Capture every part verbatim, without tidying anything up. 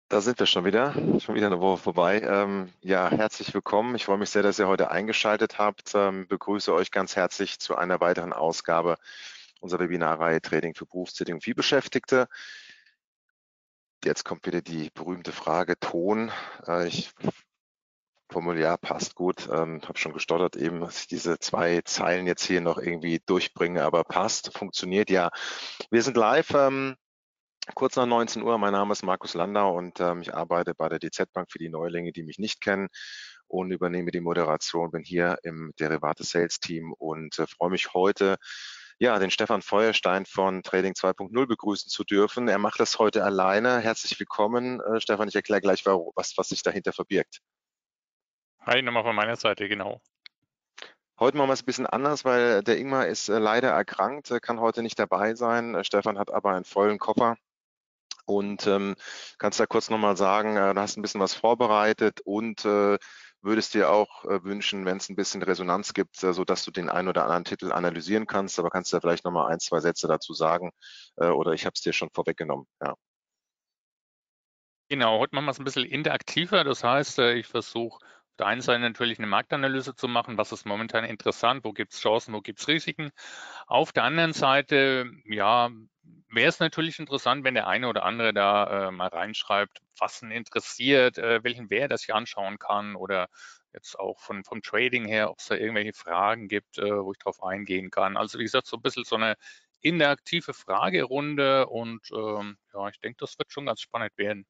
Da sind wir schon wieder, schon wieder eine Woche vorbei. Ähm, ja, herzlich willkommen. Ich freue mich sehr, dass ihr heute eingeschaltet habt. Ähm, begrüße euch ganz herzlich zu einer weiteren Ausgabe unserer Webinarreihe Trading für Berufstätige und Vielbeschäftigte. Jetzt kommt wieder die berühmte Frage Ton. Äh, ich Formular passt gut. Ähm, habe schon gestottert eben, dass ich diese zwei Zeilen jetzt hier noch irgendwie durchbringe, aber passt, funktioniert ja. Wir sind live. Ähm, Kurz nach neunzehn Uhr, mein Name ist Markus Landau und ähm, ich arbeite bei der D Z Bank für die Neulinge, die mich nicht kennen, und übernehme die Moderation, bin hier im Derivate Sales Team und äh, freue mich heute, ja, den Stefan Feuerstein von Trading zwei Punkt null begrüßen zu dürfen. Er macht das heute alleine. Herzlich willkommen, äh, Stefan. Ich erkläre gleich, was, was sich dahinter verbirgt. Hi, nochmal von meiner Seite, genau. Heute machen wir es ein bisschen anders, weil der Ingmar ist äh, leider erkrankt, äh, kann heute nicht dabei sein. Äh, Stefan hat aber einen vollen Koffer. Und ähm, kannst da kurz nochmal sagen, äh, du hast ein bisschen was vorbereitet und äh, würdest dir auch äh, wünschen, wenn es ein bisschen Resonanz gibt, äh, sodass du den einen oder anderen Titel analysieren kannst, aber kannst du ja vielleicht nochmal ein, zwei Sätze dazu sagen äh, oder ich habe es dir schon vorweggenommen. Ja. Genau, heute machen wir es ein bisschen interaktiver. Das heißt, äh, ich versuche auf der einen Seite natürlich eine Marktanalyse zu machen, was ist momentan interessant, wo gibt es Chancen, wo gibt es Risiken. Auf der anderen Seite, ja, wäre es natürlich interessant, wenn der eine oder andere da äh, mal reinschreibt, was ihn interessiert, äh, welchen Wert er sich anschauen kann oder jetzt auch von, vom Trading her, ob es da irgendwelche Fragen gibt, äh, wo ich drauf eingehen kann. Also wie gesagt, so ein bisschen so eine interaktive Fragerunde und ähm, ja, ich denke, das wird schon ganz spannend werden.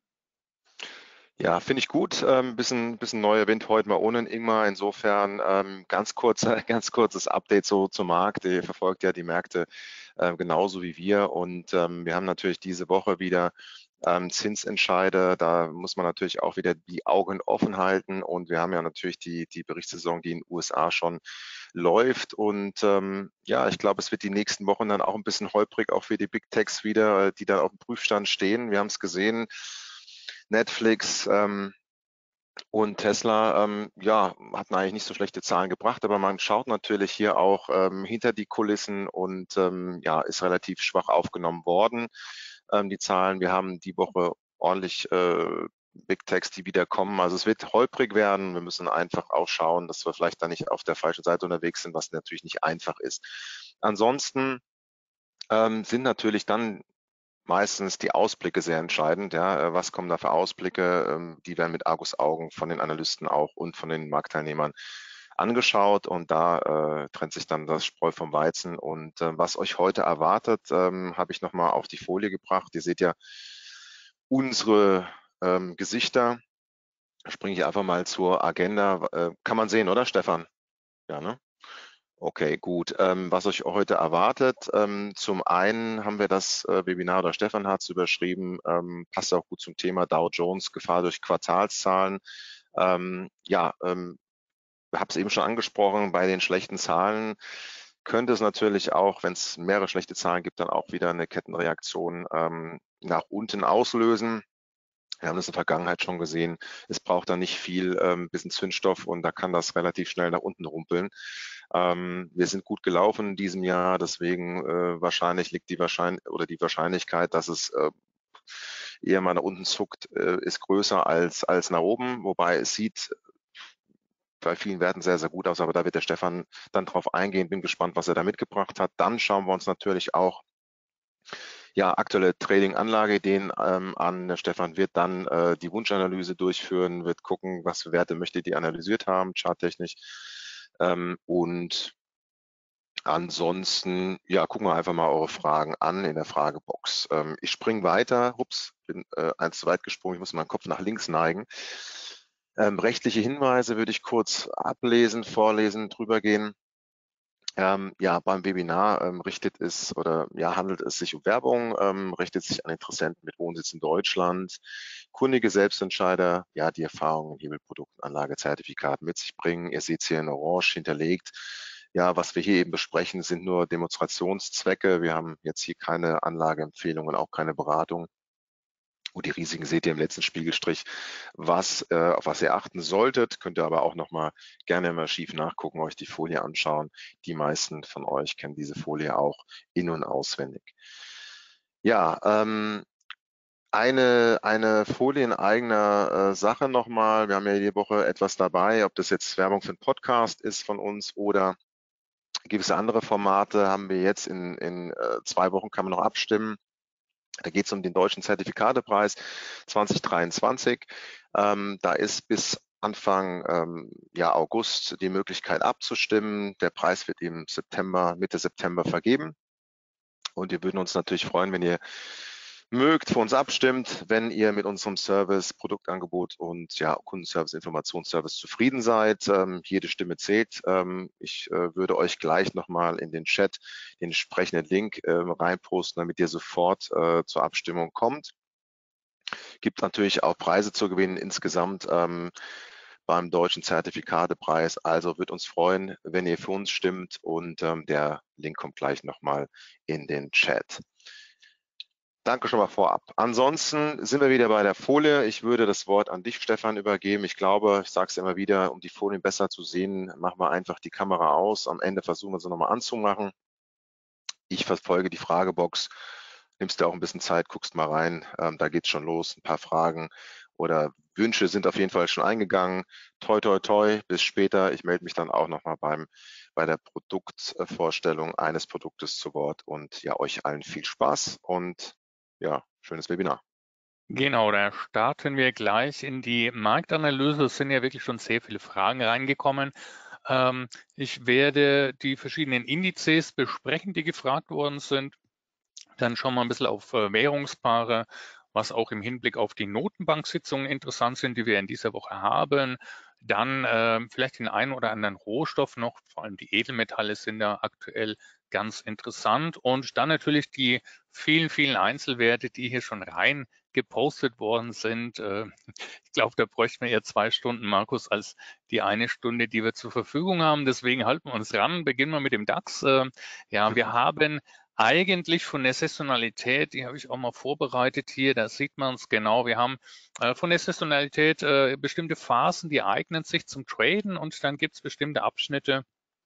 Ja, finde ich gut. Ähm, bisschen, bisschen neuer Wind heute mal ohne den Ingmar. Insofern ähm, ganz kurzer, ganz kurzes Update so zum Markt. Ihr verfolgt ja die Märkte äh, genauso wie wir. Und ähm, wir haben natürlich diese Woche wieder ähm, Zinsentscheide. Da muss man natürlich auch wieder die Augen offen halten. Und wir haben ja natürlich die, die Berichtssaison, die in den U S A schon läuft. Und ähm, ja, ich glaube, es wird die nächsten Wochen dann auch ein bisschen holprig, auch für die Big Techs wieder, die dann auf dem Prüfstand stehen. Wir haben es gesehen. Netflix ähm, und Tesla, ähm, ja, hatten eigentlich nicht so schlechte Zahlen gebracht, aber man schaut natürlich hier auch ähm, hinter die Kulissen und ähm, ja, ist relativ schwach aufgenommen worden, ähm, die Zahlen. Wir haben die Woche ordentlich äh, Big Techs, die wieder kommen. Also es wird holprig werden. Wir müssen einfach auch schauen, dass wir vielleicht da nicht auf der falschen Seite unterwegs sind, was natürlich nicht einfach ist. Ansonsten ähm, sind natürlich dann meistens die Ausblicke sehr entscheidend. Ja, äh, was kommen da für Ausblicke? Ähm, die werden mit Argusaugen von den Analysten auch und von den Marktteilnehmern angeschaut und da äh, trennt sich dann das Spreu vom Weizen. Und äh, was euch heute erwartet, ähm, habe ich nochmal auf die Folie gebracht. Ihr seht ja unsere ähm, Gesichter. Springe ich einfach mal zur Agenda. Äh, kann man sehen, oder Stefan? Ja, ne? Okay, gut. Ähm, was euch heute erwartet, ähm, zum einen haben wir das äh, Webinar, oder Stefan hat es überschrieben, ähm, passt auch gut zum Thema Dow Jones, Gefahr durch Quartalszahlen. Ähm, ja, ähm, ich habe es eben schon angesprochen, bei den schlechten Zahlen könnte es natürlich auch, wenn es mehrere schlechte Zahlen gibt, dann auch wieder eine Kettenreaktion ähm, nach unten auslösen. Wir haben das in der Vergangenheit schon gesehen. Es braucht da nicht viel, ähm, bisschen Zündstoff und da kann das relativ schnell nach unten rumpeln. Ähm, wir sind gut gelaufen in diesem Jahr, deswegen äh, wahrscheinlich liegt die Wahrscheinlich oder die Wahrscheinlichkeit, dass es äh, eher mal nach unten zuckt, äh, ist größer als, als nach oben, wobei es sieht bei vielen Werten sehr, sehr gut aus, aber da wird der Stefan dann drauf eingehen. Bin gespannt, was er da mitgebracht hat. Dann schauen wir uns natürlich auch ja, aktuelle Trading-Anlageideen ähm, an. Der Stefan wird dann äh, die Wunschanalyse durchführen, wird gucken, was für Werte möchte die analysiert haben, charttechnisch. Ähm, und ansonsten, ja, gucken wir einfach mal eure Fragen an in der Fragebox. Ähm, ich springe weiter. Ups, bin äh, eins zu weit gesprungen. Ich muss meinen Kopf nach links neigen. Ähm, rechtliche Hinweise würde ich kurz ablesen, vorlesen, drüber gehen. Ähm, ja, beim Webinar ähm, richtet es oder ja, handelt es sich um Werbung, ähm, richtet sich an Interessenten mit Wohnsitz in Deutschland, kundige Selbstentscheider, ja, die Erfahrungen in Hebelprodukten, Anlagezertifikaten mit sich bringen. Ihr seht es hier in Orange hinterlegt. Ja, was wir hier eben besprechen, sind nur Demonstrationszwecke. Wir haben jetzt hier keine Anlageempfehlungen, auch keine Beratung. Und die Risiken seht ihr im letzten Spiegelstrich, was, äh, auf was ihr achten solltet. Könnt ihr aber auch nochmal gerne im Archiv nachgucken, euch die Folie anschauen. Die meisten von euch kennen diese Folie auch in- und auswendig. Ja, ähm, Eine, eine Folie in eigener äh, Sache nochmal. Wir haben ja jede Woche etwas dabei, ob das jetzt Werbung für einen Podcast ist von uns oder gewisse andere Formate haben wir jetzt in, in äh, zwei Wochen, kann man noch abstimmen. Da geht es um den deutschen Zertifikatepreis zwanzig dreiundzwanzig. Ähm, da ist bis Anfang ähm, ja, August die Möglichkeit abzustimmen. Der Preis wird im September, Mitte September vergeben. Und wir würden uns natürlich freuen, wenn ihr mögt, für uns abstimmt, wenn ihr mit unserem Service, Produktangebot und ja, Kundenservice, Informationsservice zufrieden seid. Ähm, jede Stimme zählt. Ähm, ich äh, würde euch gleich nochmal in den Chat den entsprechenden Link äh, reinposten, damit ihr sofort äh, zur Abstimmung kommt. Gibt natürlich auch Preise zu gewinnen insgesamt ähm, beim deutschen Zertifikatepreis. Also wird uns freuen, wenn ihr für uns stimmt und ähm, der Link kommt gleich nochmal in den Chat. Danke schon mal vorab. Ansonsten sind wir wieder bei der Folie. Ich würde das Wort an dich, Stefan, übergeben. Ich glaube, ich sage es immer wieder, um die Folien besser zu sehen, machen wir einfach die Kamera aus. Am Ende versuchen wir sie nochmal anzumachen. Ich verfolge die Fragebox. Nimmst dir auch ein bisschen Zeit, guckst mal rein. Ähm, da geht's schon los. Ein paar Fragen oder Wünsche sind auf jeden Fall schon eingegangen. Toi, toi, toi. Bis später. Ich melde mich dann auch nochmal beim bei der Produktvorstellung eines Produktes zu Wort und ja, euch allen viel Spaß und ja, schönes Webinar. Genau, da starten wir gleich in die Marktanalyse. Es sind ja wirklich schon sehr viele Fragen reingekommen. Ähm, ich werde die verschiedenen Indizes besprechen, die gefragt worden sind. Dann schauen wir ein bisschen auf äh, Währungspaare, was auch im Hinblick auf die Notenbanksitzungen interessant sind, die wir in dieser Woche haben. Dann äh, vielleicht den einen oder anderen Rohstoff noch, vor allem die Edelmetalle sind da aktuell ganz interessant. Und dann natürlich die vielen, vielen Einzelwerte, die hier schon rein gepostet worden sind. Äh, ich glaube, da bräuchten wir eher zwei Stunden, Markus, als die eine Stunde, die wir zur Verfügung haben. Deswegen halten wir uns ran. Beginnen wir mit dem DAX. Äh, ja, wir haben eigentlich von der Saisonalität, die habe ich auch mal vorbereitet hier, da sieht man es genau. Wir haben äh, von der Saisonalität äh, bestimmte Phasen, die eignen sich zum Traden und dann gibt es bestimmte Abschnitte,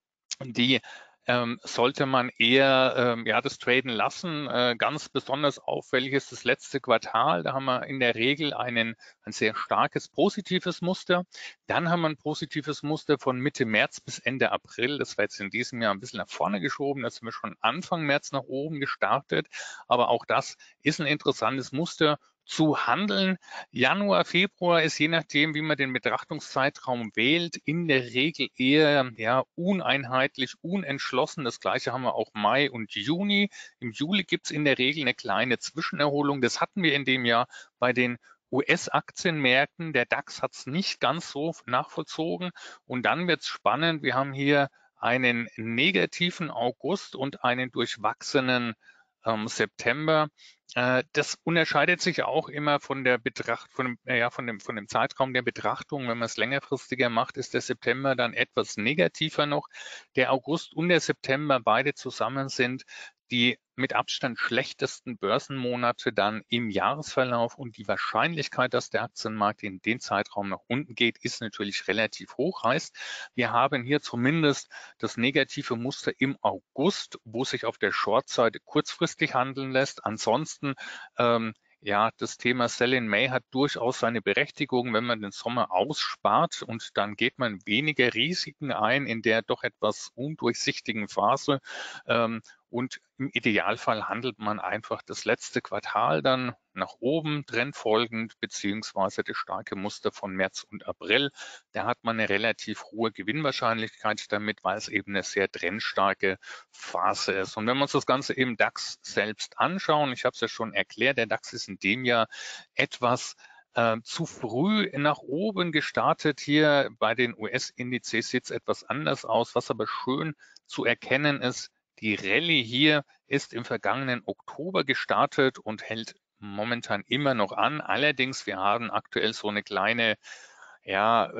die ähm, sollte man eher ähm, ja, das Traden lassen. Äh, ganz besonders auffällig ist das letzte Quartal. Da haben wir in der Regel einen, ein sehr starkes positives Muster. Dann haben wir ein positives Muster von Mitte März bis Ende April. Das war jetzt in diesem Jahr ein bisschen nach vorne geschoben. Da sind wir schon Anfang März nach oben gestartet. Aber auch das ist ein interessantes Muster zu handeln. Januar, Februar ist je nachdem, wie man den Betrachtungszeitraum wählt, in der Regel eher ja, uneinheitlich, unentschlossen. Das gleiche haben wir auch Mai und Juni. Im Juli gibt es in der Regel eine kleine Zwischenerholung. Das hatten wir in dem Jahr bei den U S-Aktienmärkten. Der DAX hat es nicht ganz so nachvollzogen. Und dann wird es spannend. Wir haben hier einen negativen August und einen durchwachsenen ähm, September. Äh, das unterscheidet sich auch immer von der Betracht, von dem, ja, von dem, von dem Zeitraum der Betrachtung. Wenn man es längerfristiger macht, ist der September dann etwas negativer noch. Der August und der September beide zusammen sind die mit Abstand schlechtesten Börsenmonate dann im Jahresverlauf und die Wahrscheinlichkeit, dass der Aktienmarkt in den Zeitraum nach unten geht, ist natürlich relativ hoch. Heißt, wir haben hier zumindest das negative Muster im August, wo sich auf der Short-Seite kurzfristig handeln lässt. Ansonsten ähm, ja, das Thema Sell in May hat durchaus seine Berechtigung, wenn man den Sommer ausspart und dann geht man weniger Risiken ein in der doch etwas undurchsichtigen Phase. Ähm, und im Idealfall handelt man einfach das letzte Quartal dann nach oben, trendfolgend, beziehungsweise das starke Muster von März und April. Da hat man eine relativ hohe Gewinnwahrscheinlichkeit damit, weil es eben eine sehr trendstarke Phase ist. Und wenn wir uns das Ganze im DAX selbst anschauen, ich habe es ja schon erklärt, der DAX ist in dem Jahr etwas äh, zu früh nach oben gestartet. Hier bei den U S-Indizes sieht es etwas anders aus, was aber schön zu erkennen ist. Die Rallye hier ist im vergangenen Oktober gestartet und hält momentan immer noch an. Allerdings, wir haben aktuell so eine kleine, ja,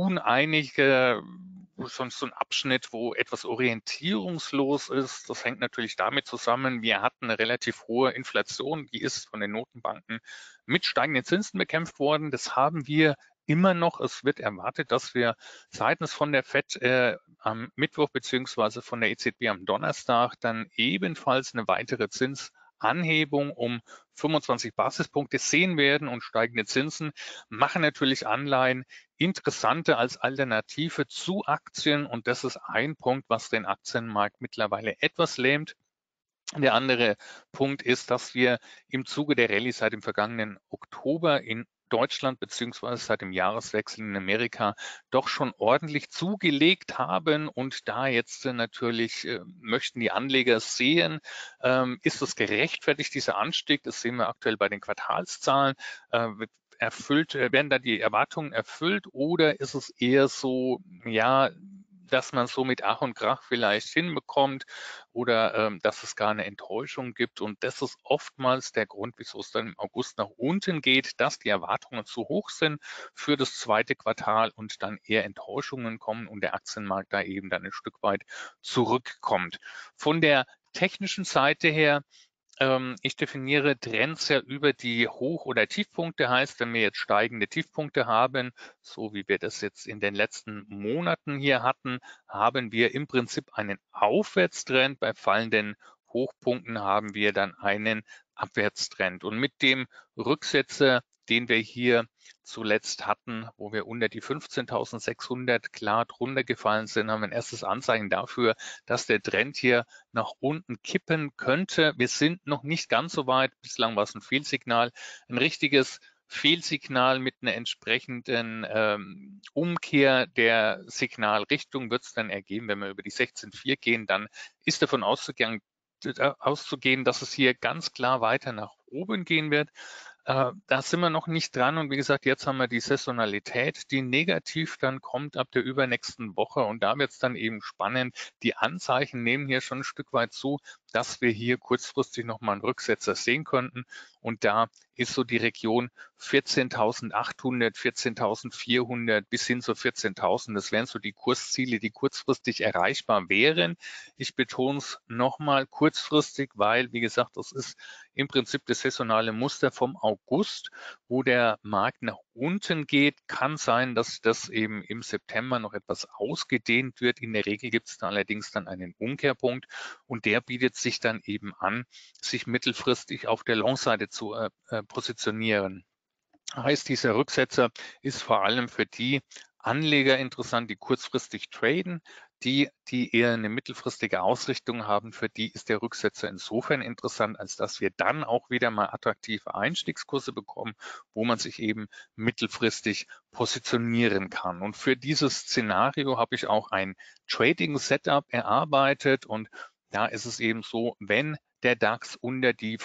uneinige, sonst so ein Abschnitt, wo etwas orientierungslos ist. Das hängt natürlich damit zusammen, wir hatten eine relativ hohe Inflation, die ist von den Notenbanken mit steigenden Zinsen bekämpft worden. Das haben wir immer noch. Es wird erwartet, dass wir seitens von der Fed äh, am Mittwoch beziehungsweise von der E Z B am Donnerstag dann ebenfalls eine weitere Zins Anhebung um fünfundzwanzig Basispunkte sehen werden und steigende Zinsen machen natürlich Anleihen interessanter als Alternative zu Aktien. Und das ist ein Punkt, was den Aktienmarkt mittlerweile etwas lähmt. Der andere Punkt ist, dass wir im Zuge der Rallye seit dem vergangenen Oktober in Deutschland beziehungsweise seit dem Jahreswechsel in Amerika doch schon ordentlich zugelegt haben. Und da jetzt natürlich äh, möchten die Anleger sehen, ähm, ist es gerechtfertigt, dieser Anstieg? Das sehen wir aktuell bei den Quartalszahlen. Äh, erfüllt, werden da die Erwartungen erfüllt oder ist es eher so, ja, dass man so mit Ach und Krach vielleicht hinbekommt oder ähm, dass es gar eine Enttäuschung gibt. Und das ist oftmals der Grund, wieso es dann im August nach unten geht, dass die Erwartungen zu hoch sind für das zweite Quartal und dann eher Enttäuschungen kommen und der Aktienmarkt da eben dann ein Stück weit zurückkommt. Von der technischen Seite her, ich definiere Trends ja über die Hoch- oder Tiefpunkte, heißt, wenn wir jetzt steigende Tiefpunkte haben, so wie wir das jetzt in den letzten Monaten hier hatten, haben wir im Prinzip einen Aufwärtstrend. Bei fallenden Hochpunkten haben wir dann einen Abwärtstrend. Und mit dem Rücksetzer, den wir hier zuletzt hatten, wo wir unter die fünfzehntausendsechshundert klar drunter gefallen sind, haben wir ein erstes Anzeichen dafür, dass der Trend hier nach unten kippen könnte. Wir sind noch nicht ganz so weit. Bislang war es ein Fehlsignal. Ein richtiges Fehlsignal mit einer entsprechenden ähm, Umkehr der Signalrichtung wird es dann ergeben, wenn wir über die sechzehn Komma vier gehen. Dann ist davon auszugehen, auszugehen, dass es hier ganz klar weiter nach oben gehen wird. Äh, da sind wir noch nicht dran und wie gesagt, jetzt haben wir die Saisonalität, die negativ dann kommt ab der übernächsten Woche und da wird es dann eben spannend. Die Anzeichen nehmen hier schon ein Stück weit zu, dass wir hier kurzfristig nochmal einen Rücksetzer sehen könnten und da ist so die Region vierzehntausendachthundert, vierzehntausendvierhundert bis hin zu vierzehntausend. Das wären so die Kursziele, die kurzfristig erreichbar wären. Ich betone es nochmal kurzfristig, weil, wie gesagt, das ist im Prinzip das saisonale Muster vom August, wo der Markt nach unten geht. Kann sein, dass das eben im September noch etwas ausgedehnt wird. In der Regel gibt es da allerdings dann einen Umkehrpunkt und der bietet sich dann eben an, sich mittelfristig auf der Long-Seite zu äh, positionieren. Heißt, dieser Rücksetzer ist vor allem für die Anleger interessant, die kurzfristig traden. Die, die eher eine mittelfristige Ausrichtung haben, für die ist der Rücksetzer insofern interessant, als dass wir dann auch wieder mal attraktive Einstiegskurse bekommen, wo man sich eben mittelfristig positionieren kann. Und für dieses Szenario habe ich auch ein Trading-Setup erarbeitet und da ist es eben so, wenn der DAX unter die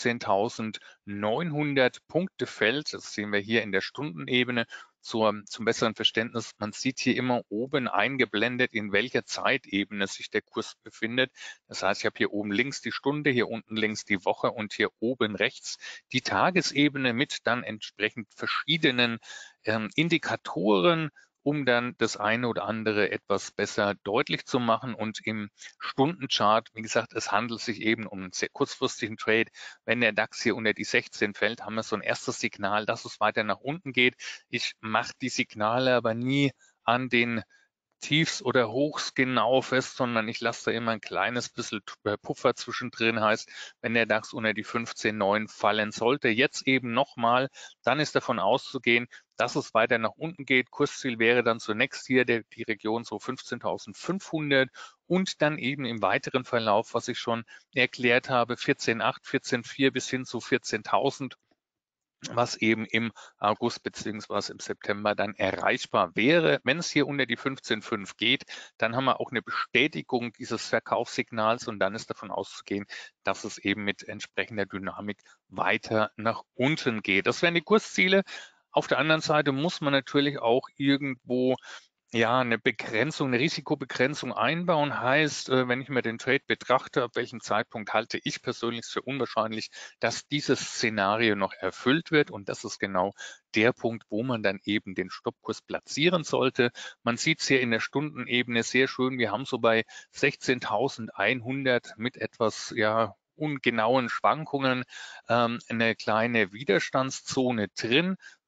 fünfzehntausendneunhundert Punkte fällt, das sehen wir hier in der Stundenebene, zur, zum besseren Verständnis, man sieht hier immer oben eingeblendet, in welcher Zeitebene sich der Kurs befindet. Das heißt, ich habe hier oben links die Stunde, hier unten links die Woche und hier oben rechts die Tagesebene mit dann entsprechend verschiedenen ähm, Indikatoren, um dann das eine oder andere etwas besser deutlich zu machen. Und im Stundenchart, wie gesagt, es handelt sich eben um einen sehr kurzfristigen Trade. Wenn der DAX hier unter die sechzehn fällt, haben wir so ein erstes Signal, dass es weiter nach unten geht. Ich mache die Signale aber nie an den Tiefs oder Hochs genau fest, sondern ich lasse da immer ein kleines bisschen Puffer zwischendrin. Heißt, wenn der DAX unter die fünfzehn Komma neun fallen sollte, jetzt eben nochmal, dann ist davon auszugehen, dass es weiter nach unten geht. Kursziel wäre dann zunächst hier der, die Region so fünfzehntausendfünfhundert und dann eben im weiteren Verlauf, was ich schon erklärt habe, vierzehn Komma acht, vierzehn Komma vier bis hin zu vierzehntausend. Was eben im August beziehungsweise im September dann erreichbar wäre. Wenn es hier unter die fünfzehn Komma fünf geht, dann haben wir auch eine Bestätigung dieses Verkaufssignals und dann ist davon auszugehen, dass es eben mit entsprechender Dynamik weiter nach unten geht. Das wären die Kursziele. Auf der anderen Seite muss man natürlich auch irgendwo ja, eine Begrenzung, eine Risikobegrenzung einbauen heißt, wenn ich mir den Trade betrachte, ab welchem Zeitpunkt halte ich persönlich für unwahrscheinlich, dass dieses Szenario noch erfüllt wird. Und das ist genau der Punkt, wo man dann eben den Stoppkurs platzieren sollte. Man sieht es hier in der Stundenebene sehr schön. Wir haben so bei sechzehntausendeinhundert mit etwas, ja, ungenauen Schwankungen ähm, eine kleine Widerstandszone drin.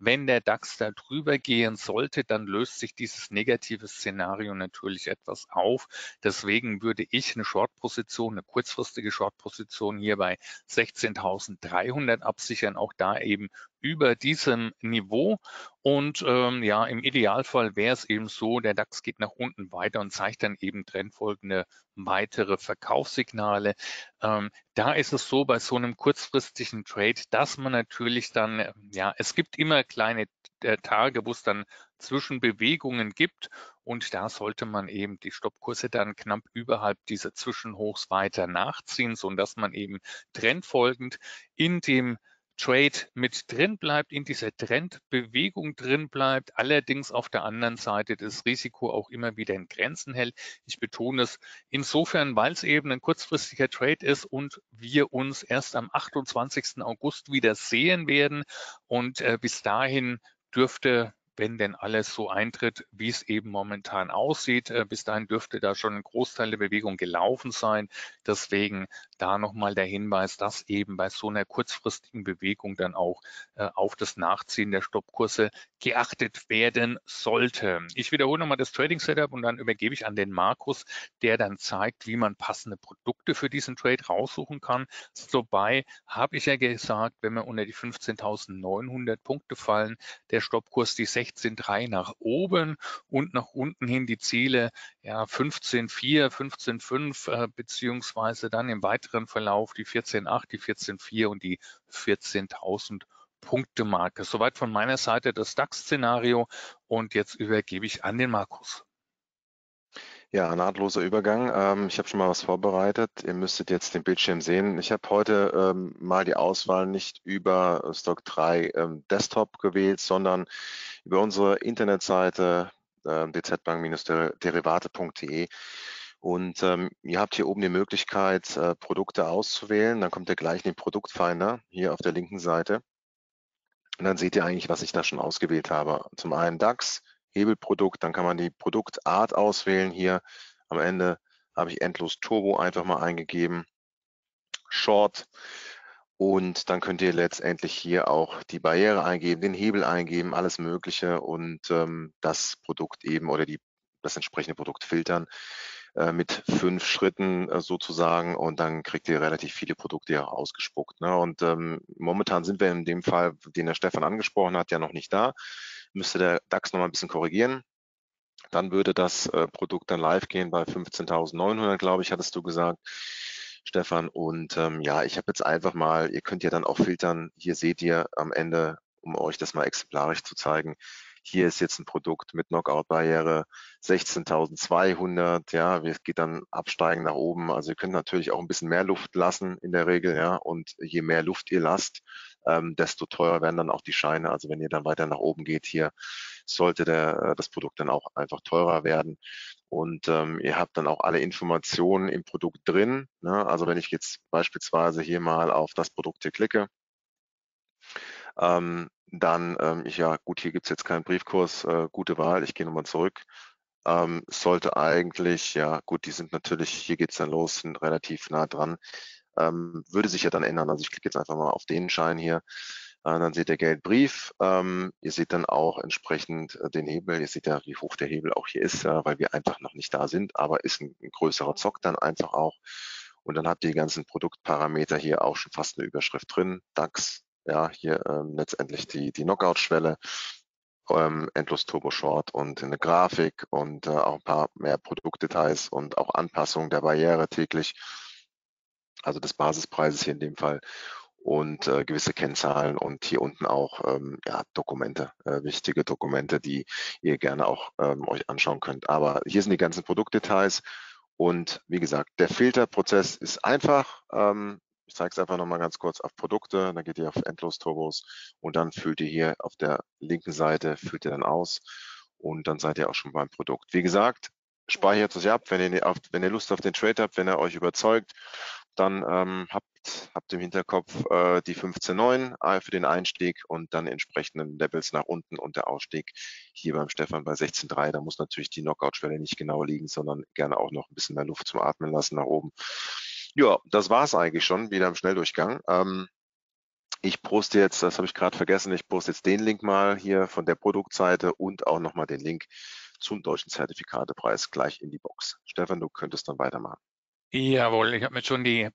Wenn der DAX da drüber gehen sollte, dann löst sich dieses negative Szenario natürlich etwas auf. Deswegen würde ich eine Short-Position, eine kurzfristige Short-Position hier bei sechzehntausenddreihundert absichern, auch da eben über diesem Niveau. Und ähm, ja, im Idealfall wäre es eben so, der DAX geht nach unten weiter und zeigt dann eben trendfolgende weitere Verkaufssignale. Ähm, da ist es so bei so einem kurzfristigen Trade, dass man natürlich dann, äh, ja, es gibt immer kleine äh, Tage, wo es dann Zwischenbewegungen gibt und da sollte man eben die Stoppkurse dann knapp überhalb dieser Zwischenhochs weiter nachziehen, sodass man eben trendfolgend in dem Trade mit drin bleibt, in dieser Trendbewegung drin bleibt, allerdings auf der anderen Seite das Risiko auch immer wieder in Grenzen hält. Ich betone es insofern, weil es eben ein kurzfristiger Trade ist und wir uns erst am achtundzwanzigsten August wieder sehen werden und äh, bis dahin dürfte, wenn denn alles so eintritt, wie es eben momentan aussieht, äh, bis dahin dürfte da schon ein Großteil der Bewegung gelaufen sein. Deswegen da nochmal der Hinweis, dass eben bei so einer kurzfristigen Bewegung dann auch äh, auf das Nachziehen der Stoppkurse geachtet werden sollte. Ich wiederhole nochmal das Trading Setup und dann übergebe ich an den Markus, der dann zeigt, wie man passende Produkte für diesen Trade raussuchen kann. Dabei habe ich ja gesagt, wenn wir unter die fünfzehntausendneunhundert Punkte fallen, der Stoppkurs die sechzehn Komma drei nach oben und nach unten hin die Ziele ja fünfzehn Komma vier, fünfzehn Komma fünf äh, beziehungsweise dann im weiteren Verlauf die vierzehn Komma acht, die vierzehn Komma vier und die vierzehntausend Punkte Marke. Soweit von meiner Seite das DAX-Szenario und jetzt übergebe ich an den Markus. Ja, nahtloser Übergang. Ähm, ich habe schon mal was vorbereitet. Ihr müsstet jetzt den Bildschirm sehen. Ich habe heute ähm, mal die Auswahl nicht über Stock drei ähm, Desktop gewählt, sondern über unsere Internetseite äh, d z bank derivate punkt de. Und ähm, ihr habt hier oben die Möglichkeit, äh, Produkte auszuwählen. Dann kommt ihr gleich in den Produktfinder hier auf der linken Seite. Und dann seht ihr eigentlich, was ich da schon ausgewählt habe. Zum einen DAX, Hebelprodukt, dann kann man die Produktart auswählen. Hier am Ende habe ich Endlos Turbo einfach mal eingegeben, Short. Und dann könnt ihr letztendlich hier auch die Barriere eingeben, den Hebel eingeben, alles Mögliche und ähm, das Produkt eben oder die, das entsprechende Produkt filtern äh, mit fünf Schritten äh, sozusagen und dann kriegt ihr relativ viele Produkte ja ausgespuckt. Ne? Und ähm, momentan sind wir in dem Fall, den der Stefan angesprochen hat, ja noch nicht da. Müsste der DAX noch mal ein bisschen korrigieren. Dann würde das äh, Produkt dann live gehen bei fünfzehntausendneunhundert, glaube ich, hattest du gesagt, Stefan. Und ähm, ja, ich habe jetzt einfach mal, ihr könnt ja dann auch filtern. Hier seht ihr am Ende, um euch das mal exemplarisch zu zeigen, hier ist jetzt ein Produkt mit Knockout-Barriere sechzehntausendzweihundert, ja, es geht dann absteigen nach oben. Also ihr könnt natürlich auch ein bisschen mehr Luft lassen in der Regel, ja, und je mehr Luft ihr lasst, ähm, desto teurer werden dann auch die Scheine. Also wenn ihr dann weiter nach oben geht, hier sollte der, das Produkt dann auch einfach teurer werden. Und ähm, ihr habt dann auch alle Informationen im Produkt drin. Ne? Also wenn ich jetzt beispielsweise hier mal auf das Produkt hier klicke, ähm, dann, ähm, ich, ja gut, hier gibt es jetzt keinen Briefkurs, äh, gute Wahl, ich gehe nochmal zurück. Ähm, sollte eigentlich, ja gut, die sind natürlich, hier geht es dann los, sind relativ nah dran, ähm, würde sich ja dann ändern. Also ich klicke jetzt einfach mal auf den Schein hier, äh, dann seht ihr Geldbrief, ähm, ihr seht dann auch entsprechend äh, den Hebel, ihr seht ja, wie hoch der Hebel auch hier ist, äh, weil wir einfach noch nicht da sind, aber ist ein, ein größerer Zock dann einfach auch. Und dann habt ihr die ganzen Produktparameter hier auch schon fast eine Überschrift drin, DAX, ja, hier ähm, letztendlich die, die Knockout-Schwelle, ähm, Endlos Turbo Short und eine Grafik und äh, auch ein paar mehr Produktdetails und auch Anpassung der Barriere täglich, also des Basispreises hier in dem Fall und äh, gewisse Kennzahlen und hier unten auch ähm, ja, Dokumente, äh, wichtige Dokumente, die ihr gerne auch ähm, euch anschauen könnt. Aber hier sind die ganzen Produktdetails und wie gesagt, der Filterprozess ist einfach. Ähm, ich zeige es einfach nochmal ganz kurz auf Produkte, dann geht ihr auf Endlos-Turbos und dann füllt ihr hier auf der linken Seite, füllt ihr dann aus und dann seid ihr auch schon beim Produkt. Wie gesagt, speichert es euch ab, wenn ihr, auf, wenn ihr Lust auf den Trade habt, wenn er euch überzeugt, dann ähm, habt, habt im Hinterkopf äh, die fünfzehn Komma neun äh, für den Einstieg und dann entsprechenden Levels nach unten und der Ausstieg hier beim Stefan bei sechzehn Komma drei. Da muss natürlich die Knockout-Schwelle nicht genau liegen, sondern gerne auch noch ein bisschen mehr Luft zum Atmen lassen nach oben. Ja, das war es eigentlich schon, wieder im Schnelldurchgang. Ähm, Ich poste jetzt, das habe ich gerade vergessen, ich poste jetzt den Link mal hier von der Produktseite und auch nochmal den Link zum deutschen Zertifikatepreis gleich in die Box. Stefan, du könntest dann weitermachen. Jawohl, ich habe mir schon die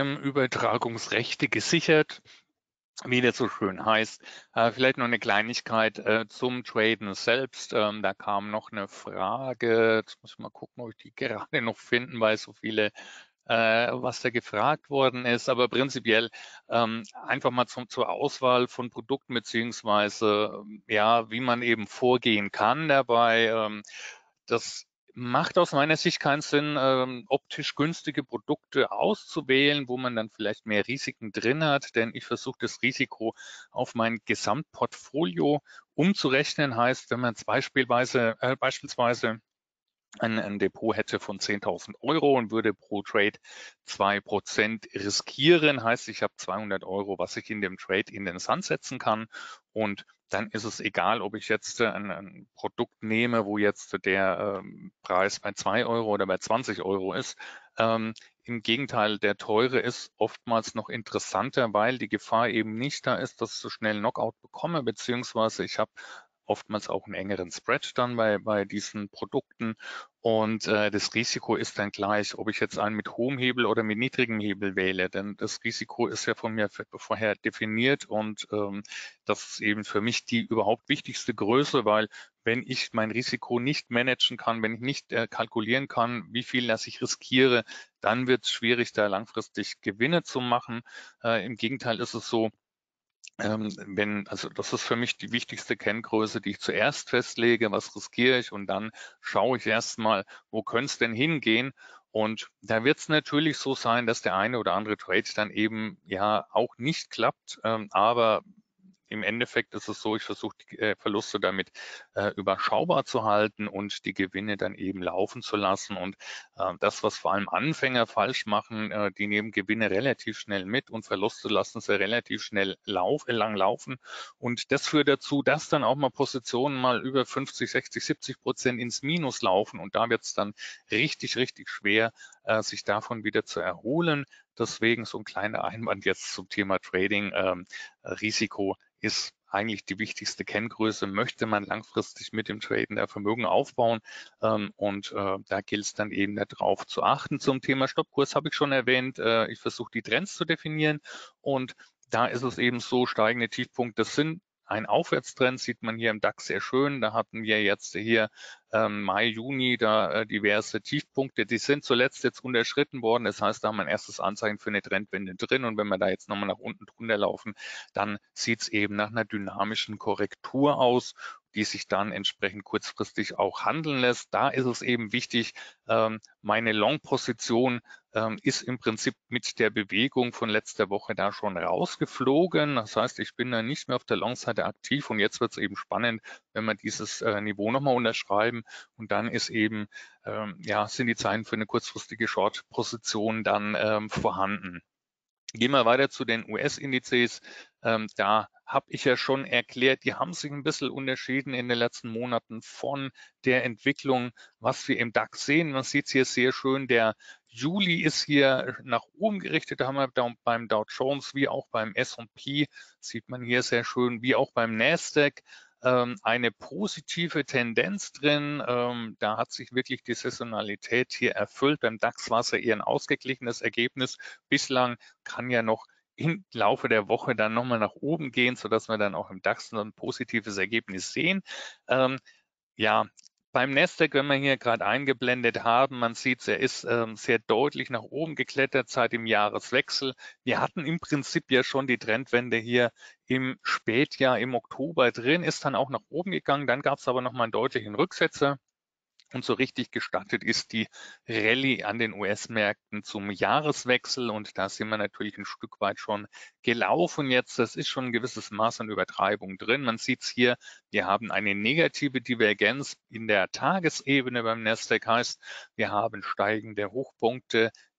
Bildschirmübertragungsrechte gesichert, wie das so schön heißt. Äh, vielleicht noch eine Kleinigkeit äh, zum Traden selbst. Ähm, da kam noch eine Frage. Jetzt muss ich mal gucken, ob ich die gerade noch finden, weil so viele, äh, was da gefragt worden ist. Aber prinzipiell ähm, einfach mal zum, zur Auswahl von Produkten beziehungsweise ähm, ja, wie man eben vorgehen kann dabei. Ähm, das macht aus meiner Sicht keinen Sinn, ähm, optisch günstige Produkte auszuwählen, wo man dann vielleicht mehr Risiken drin hat, denn ich versuche das Risiko auf mein Gesamtportfolio umzurechnen. Heißt, wenn man jetzt beispielsweise, äh, beispielsweise ein, ein Depot hätte von zehntausend Euro und würde pro Trade zwei Prozent riskieren, heißt, ich habe zweihundert Euro, was ich in dem Trade in den Sand setzen kann. Und dann ist es egal, ob ich jetzt ein, ein Produkt nehme, wo jetzt der ähm, Preis bei zwei Euro oder bei zwanzig Euro ist. Ähm, Im Gegenteil, der teure ist oftmals noch interessanter, weil die Gefahr eben nicht da ist, dass ich so schnell Knockout bekomme, beziehungsweise ich habe oftmals auch einen engeren Spread dann bei, bei diesen Produkten. Und äh, das Risiko ist dann gleich, ob ich jetzt einen mit hohem Hebel oder mit niedrigem Hebel wähle. Denn das Risiko ist ja von mir vorher definiert und ähm, das ist eben für mich die überhaupt wichtigste Größe, weil wenn ich mein Risiko nicht managen kann, wenn ich nicht äh, kalkulieren kann, wie viel das ich riskiere, dann wird es schwierig, da langfristig Gewinne zu machen. Äh, im Gegenteil ist es so, ähm, wenn, also das ist für mich die wichtigste Kenngröße, die ich zuerst festlege, was riskiere ich und dann schaue ich erstmal, wo könnte es denn hingehen? Und da wird es natürlich so sein, dass der eine oder andere Trade dann eben ja auch nicht klappt, ähm, aber im Endeffekt ist es so, ich versuche die äh, Verluste damit äh, überschaubar zu halten und die Gewinne dann eben laufen zu lassen. Und äh, das, was vor allem Anfänger falsch machen, äh, die nehmen Gewinne relativ schnell mit und Verluste lassen sie relativ schnell lauf, äh, lang laufen. Und das führt dazu, dass dann auch mal Positionen mal über fünfzig, sechzig, siebzig Prozent ins Minus laufen. Und da wird es dann richtig, richtig schwer, äh, sich davon wieder zu erholen. Deswegen so ein kleiner Einwand jetzt zum Thema Trading. Ähm, Risiko ist eigentlich die wichtigste Kenngröße. Möchte man langfristig mit dem Traden der Vermögen aufbauen? Ähm, und äh, da gilt es dann eben darauf zu achten. Zum Thema Stoppkurs habe ich schon erwähnt. Äh, ich versuche die Trends zu definieren und da ist es eben so, steigende Tiefpunkte sind ein Aufwärtstrend, sieht man hier im DAX sehr schön. Da hatten wir jetzt hier ähm, Mai, Juni da äh, diverse Tiefpunkte. Die sind zuletzt jetzt unterschritten worden. Das heißt, da haben wir ein erstes Anzeichen für eine Trendwende drin. Und wenn wir da jetzt nochmal nach unten drunter laufen, dann sieht es eben nach einer dynamischen Korrektur aus, die sich dann entsprechend kurzfristig auch handeln lässt. Da ist es eben wichtig, ähm, meine Long-Position ähm, ist im Prinzip mit der Bewegung von letzter Woche da schon rausgeflogen. Das heißt, ich bin da nicht mehr auf der Long-Seite aktiv und jetzt wird es eben spannend, wenn wir dieses äh, Niveau nochmal unterschreiben und dann ist eben, ähm, ja, sind die Zeichen für eine kurzfristige Short-Position dann ähm, vorhanden. Gehen wir weiter zu den U S-Indizes. Ähm, da habe ich ja schon erklärt, die haben sich ein bisschen unterschieden in den letzten Monaten von der Entwicklung, was wir im DAX sehen. Man sieht es hier sehr schön, der Juli ist hier nach oben gerichtet. Da haben wir beim Dow Jones wie auch beim S und P, sieht man hier sehr schön, wie auch beim Nasdaq eine positive Tendenz drin. Ähm, da hat sich wirklich die Saisonalität hier erfüllt. Beim DAX war es ja eher ein ausgeglichenes Ergebnis. Bislang kann ja noch im Laufe der Woche dann nochmal nach oben gehen, sodass wir dann auch im DAX ein positives Ergebnis sehen. Ähm, ja, beim Nasdaq, wenn wir hier gerade eingeblendet haben, man sieht, er ist ähm, sehr deutlich nach oben geklettert seit dem Jahreswechsel. Wir hatten im Prinzip ja schon die Trendwende hier im Spätjahr, im Oktober drin, ist dann auch nach oben gegangen. Dann gab es aber nochmal einen deutlichen Rücksetzer. Und so richtig gestartet ist die Rallye an den U S-Märkten zum Jahreswechsel. Und da sind wir natürlich ein Stück weit schon gelaufen jetzt. Das ist schon ein gewisses Maß an Übertreibung drin. Man sieht es hier, wir haben eine negative Divergenz in der Tagesebene beim Nasdaq. Heißt, wir haben steigende Hochpunkte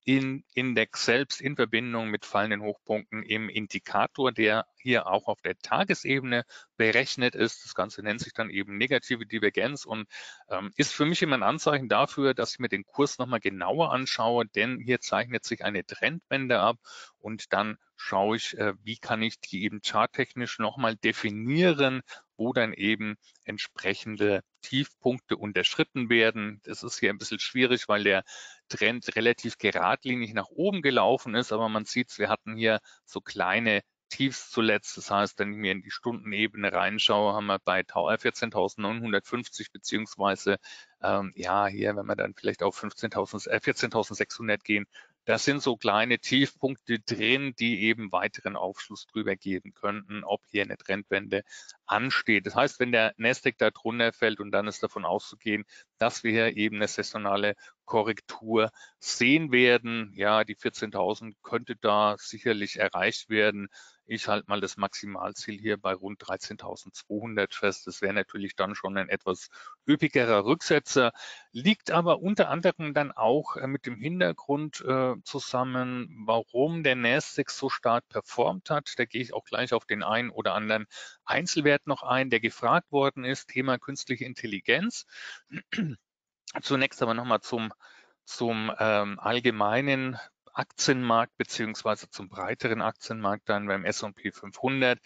in Index selbst in Verbindung mit fallenden Hochpunkten im Indikator, der hier auch auf der Tagesebene berechnet ist. Das Ganze nennt sich dann eben negative Divergenz und ähm, ist für mich immer ein Anzeichen dafür, dass ich mir den Kurs nochmal genauer anschaue, denn hier zeichnet sich eine Trendwende ab und dann schaue ich, äh, wie kann ich die eben charttechnisch nochmal definieren, wo dann eben entsprechende Tiefpunkte unterschritten werden. Das ist hier ein bisschen schwierig, weil der Trend relativ geradlinig nach oben gelaufen ist, aber man sieht, wir hatten hier so kleine Tiefs zuletzt. Das heißt, wenn ich mir in die Stundenebene reinschaue, haben wir bei vierzehntausendneunhundertfünfzig beziehungsweise ähm, ja, hier, wenn wir dann vielleicht auf fünfzehntausend, äh, vierzehntausendsechshundert gehen, das sind so kleine Tiefpunkte drin, die eben weiteren Aufschluss drüber geben könnten, ob hier eine Trendwende ansteht. Das heißt, wenn der Nasdaq da drunter fällt und dann ist davon auszugehen, dass wir hier eben eine saisonale Korrektur sehen werden. Ja, die vierzehntausend könnte da sicherlich erreicht werden. Ich halte mal das Maximalziel hier bei rund dreizehntausendzweihundert fest. Das wäre natürlich dann schon ein etwas üppigerer Rücksetzer, liegt aber unter anderem dann auch mit dem Hintergrund äh, zusammen, warum der Nasdaq so stark performt hat. Da gehe ich auch gleich auf den einen oder anderen Einzelwert noch ein, der gefragt worden ist, Thema künstliche Intelligenz. Zunächst aber nochmal zum, zum ähm, allgemeinen Aktienmarkt beziehungsweise zum breiteren Aktienmarkt dann beim S und P fünfhundert.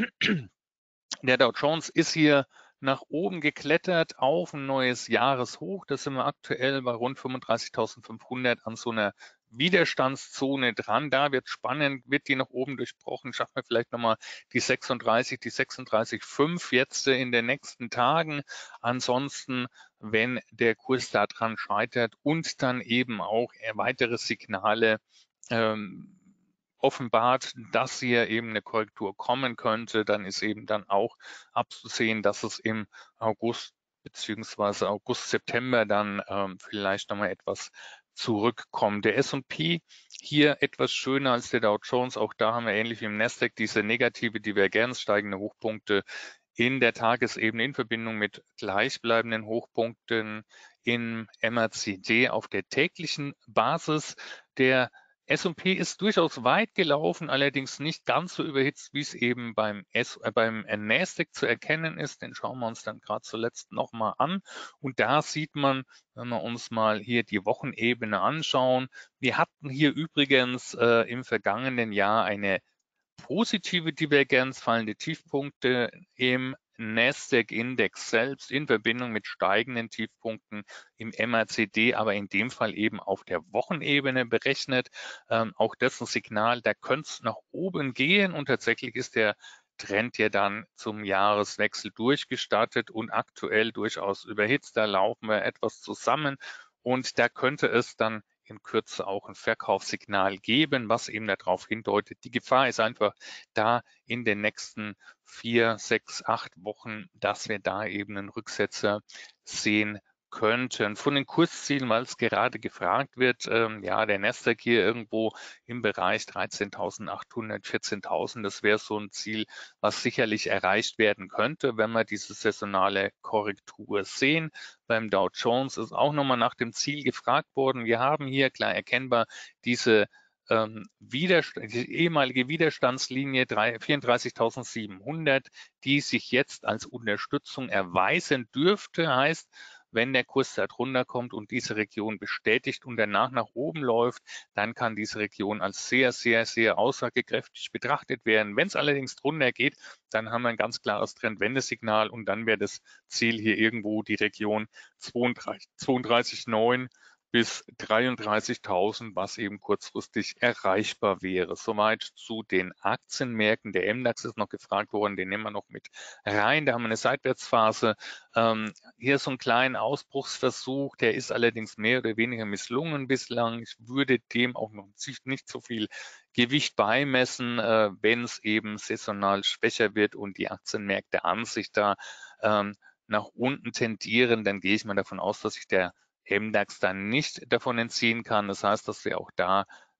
Der Dow Jones ist hier nach oben geklettert auf ein neues Jahreshoch. Da sind wir aktuell bei rund fünfunddreißigtausendfünfhundert an so einer Widerstandszone dran. Da wird spannend, wird die nach oben durchbrochen. Schaffen wir vielleicht nochmal die sechsunddreißig, die sechsunddreißig Komma fünf jetzt in den nächsten Tagen. Ansonsten, wenn der Kurs da dran scheitert und dann eben auch weitere Signale ähm, offenbart, dass hier eben eine Korrektur kommen könnte, dann ist eben dann auch abzusehen, dass es im August beziehungsweise August, September dann ähm, vielleicht nochmal etwas zurückkommt. Der S und P hier etwas schöner als der Dow Jones. Auch da haben wir ähnlich wie im Nasdaq diese negative Divergenz, steigende Hochpunkte in der Tagesebene in Verbindung mit gleichbleibenden Hochpunkten im M A C D auf der täglichen Basis. Der S und P ist durchaus weit gelaufen, allerdings nicht ganz so überhitzt, wie es eben beim, S, äh, beim Nasdaq zu erkennen ist. Den schauen wir uns dann gerade zuletzt nochmal an. Und da sieht man, wenn wir uns mal hier die Wochenebene anschauen, wir hatten hier übrigens äh, im vergangenen Jahr eine positive Divergenz, fallende Tiefpunkte im Nasdaq-Index selbst in Verbindung mit steigenden Tiefpunkten im M A C D, aber in dem Fall eben auf der Wochenebene berechnet. Ähm, auch das ein Signal, da könnte es nach oben gehen und tatsächlich ist der Trend ja dann zum Jahreswechsel durchgestartet und aktuell durchaus überhitzt. Da laufen wir etwas zusammen und da könnte es dann in Kürze auch ein Verkaufssignal geben, was eben darauf hindeutet. Die Gefahr ist einfach da in den nächsten vier, sechs, acht Wochen, dass wir da eben einen Rücksetzer sehen könnten. Von den Kurszielen, weil es gerade gefragt wird, ähm, ja, der Nasdaq hier irgendwo im Bereich dreizehntausendachthundert, vierzehntausend, das wäre so ein Ziel, was sicherlich erreicht werden könnte, wenn wir diese saisonale Korrektur sehen. Beim Dow Jones ist auch nochmal nach dem Ziel gefragt worden. Wir haben hier klar erkennbar diese ähm, Widerstand, die ehemalige Widerstandslinie vierunddreißigtausendsiebenhundert, die sich jetzt als Unterstützung erweisen dürfte, heißt, wenn der Kurs da drunter kommt und diese Region bestätigt und danach nach oben läuft, dann kann diese Region als sehr, sehr, sehr aussagekräftig betrachtet werden. Wenn es allerdings drunter geht, dann haben wir ein ganz klares Trendwendesignal und dann wäre das Ziel hier irgendwo die Region zweiunddreißig Komma neun bis dreiunddreißigtausend, was eben kurzfristig erreichbar wäre. Soweit zu den Aktienmärkten. Der M DAX ist noch gefragt worden, den nehmen wir noch mit rein. Da haben wir eine Seitwärtsphase. Ähm, hier so einen kleinen Ausbruchsversuch, der ist allerdings mehr oder weniger misslungen bislang. Ich würde dem auch noch nicht so viel Gewicht beimessen, äh, wenn es eben saisonal schwächer wird und die Aktienmärkte an sich da ähm, nach unten tendieren, dann gehe ich mal davon aus, dass sich der M DAX dann nicht davon entziehen kann. Das heißt, dass wir auch da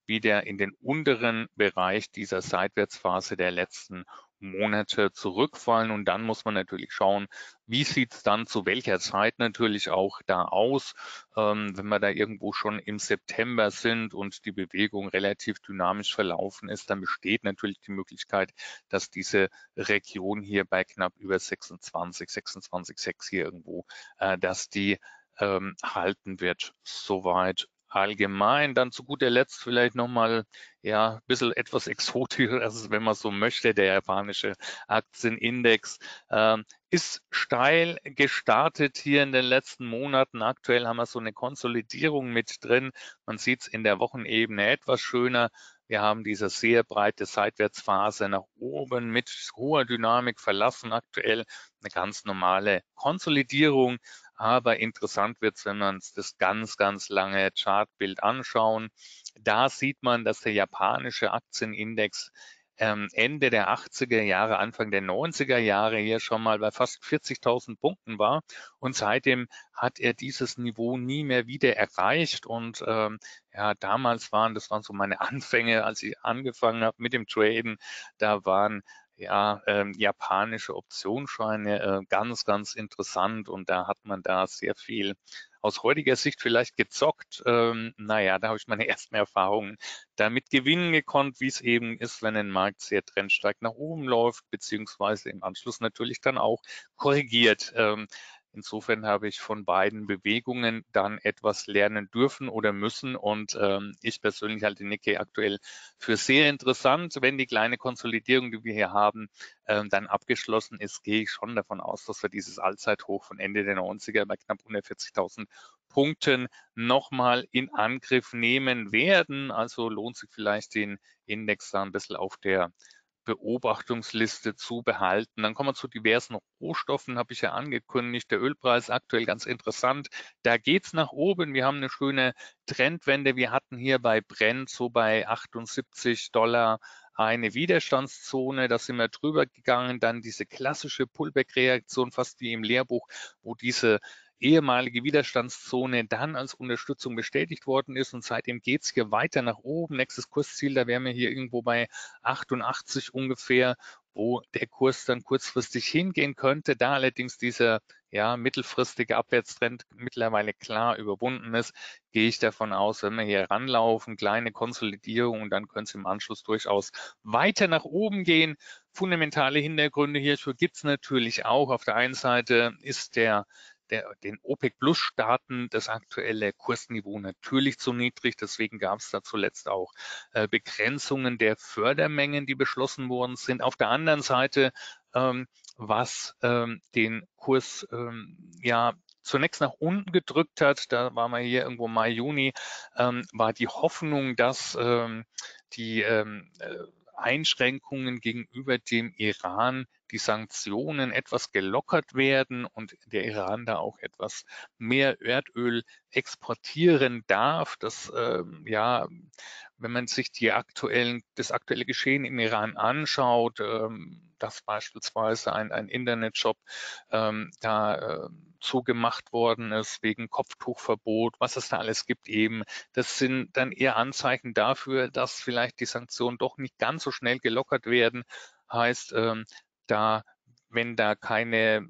wieder in den unteren Bereich dieser Seitwärtsphase der letzten Monate zurückfallen. Und dann muss man natürlich schauen, wie sieht es dann zu welcher Zeit natürlich auch da aus. Ähm, wenn wir da irgendwo schon im September sind und die Bewegung relativ dynamisch verlaufen ist, dann besteht natürlich die Möglichkeit, dass diese Region hier bei knapp über sechsundzwanzig, sechsundzwanzig Komma sechs hier irgendwo, äh, dass die ähm, halten wird. Soweit allgemein. Dann zu guter Letzt vielleicht nochmal ja, ein bisschen etwas exotischer, also wenn man so möchte, der japanische Aktienindex ähm, ist steil gestartet hier in den letzten Monaten. Aktuell haben wir so eine Konsolidierung mit drin. Man sieht es in der Wochenebene etwas schöner. Wir haben diese sehr breite Seitwärtsphase nach oben mit hoher Dynamik verlassen. Aktuell eine ganz normale Konsolidierung. Aber interessant wird es, wenn wir uns das ganz, ganz lange Chartbild anschauen. Da sieht man, dass der japanische Aktienindex ähm, Ende der achtziger Jahre, Anfang der neunziger Jahre hier schon mal bei fast vierzigtausend Punkten war. Und seitdem hat er dieses Niveau nie mehr wieder erreicht. Und ähm, ja, damals waren, das waren so meine Anfänge, als ich angefangen habe mit dem Traden, da waren ja, ähm, japanische Optionsscheine äh, ganz, ganz interessant und da hat man da sehr viel aus heutiger Sicht vielleicht gezockt. Ähm, naja, da habe ich meine ersten Erfahrungen damit gewinnen gekonnt, wie es eben ist, wenn ein Markt sehr trendstark nach oben läuft, beziehungsweise im Anschluss natürlich dann auch korrigiert. Ähm, Insofern habe ich von beiden Bewegungen dann etwas lernen dürfen oder müssen und ähm, ich persönlich halte Nikkei aktuell für sehr interessant. Wenn die kleine Konsolidierung, die wir hier haben, ähm, dann abgeschlossen ist, gehe ich schon davon aus, dass wir dieses Allzeithoch von Ende der neunziger bei knapp hundertvierzigtausend Punkten nochmal in Angriff nehmen werden. Also lohnt sich vielleicht den Index da ein bisschen auf der Beobachtungsliste zu behalten. Dann kommen wir zu diversen Rohstoffen, habe ich ja angekündigt. Der Ölpreis aktuell ganz interessant. Da geht es nach oben. Wir haben eine schöne Trendwende. Wir hatten hier bei Brent so bei achtundsiebzig Dollar eine Widerstandszone. Da sind wir drüber gegangen. Dann diese klassische Pullback-Reaktion, fast wie im Lehrbuch, wo diese ehemalige Widerstandszone dann als Unterstützung bestätigt worden ist und seitdem geht es hier weiter nach oben. Nächstes Kursziel, da wären wir hier irgendwo bei achtundachtzig ungefähr, wo der Kurs dann kurzfristig hingehen könnte. Da allerdings dieser ja, mittelfristige Abwärtstrend mittlerweile klar überwunden ist, gehe ich davon aus, wenn wir hier ranlaufen, kleine Konsolidierung und dann könnte es im Anschluss durchaus weiter nach oben gehen. Fundamentale Hintergründe hierfür gibt es natürlich auch. Auf der einen Seite ist der Der, den OPEC-Plus-Staaten das aktuelle Kursniveau natürlich zu niedrig. Deswegen gab es da zuletzt auch äh, Begrenzungen der Fördermengen, die beschlossen worden sind. Auf der anderen Seite, ähm, was ähm, den Kurs ähm, ja zunächst nach unten gedrückt hat, da waren wir hier irgendwo Mai, Juni, ähm, war die Hoffnung, dass ähm, die ähm, äh, Einschränkungen gegenüber dem Iran, die Sanktionen etwas gelockert werden und der Iran da auch etwas mehr Erdöl exportieren darf. Das ähm, ja, wenn man sich die aktuellen, das aktuelle Geschehen im Iran anschaut, ähm, dass beispielsweise ein, ein Internetshop ähm, da äh, zugemacht worden ist wegen Kopftuchverbot, was es da alles gibt eben. Das sind dann eher Anzeichen dafür, dass vielleicht die Sanktionen doch nicht ganz so schnell gelockert werden. Heißt, ähm, da, wenn da keine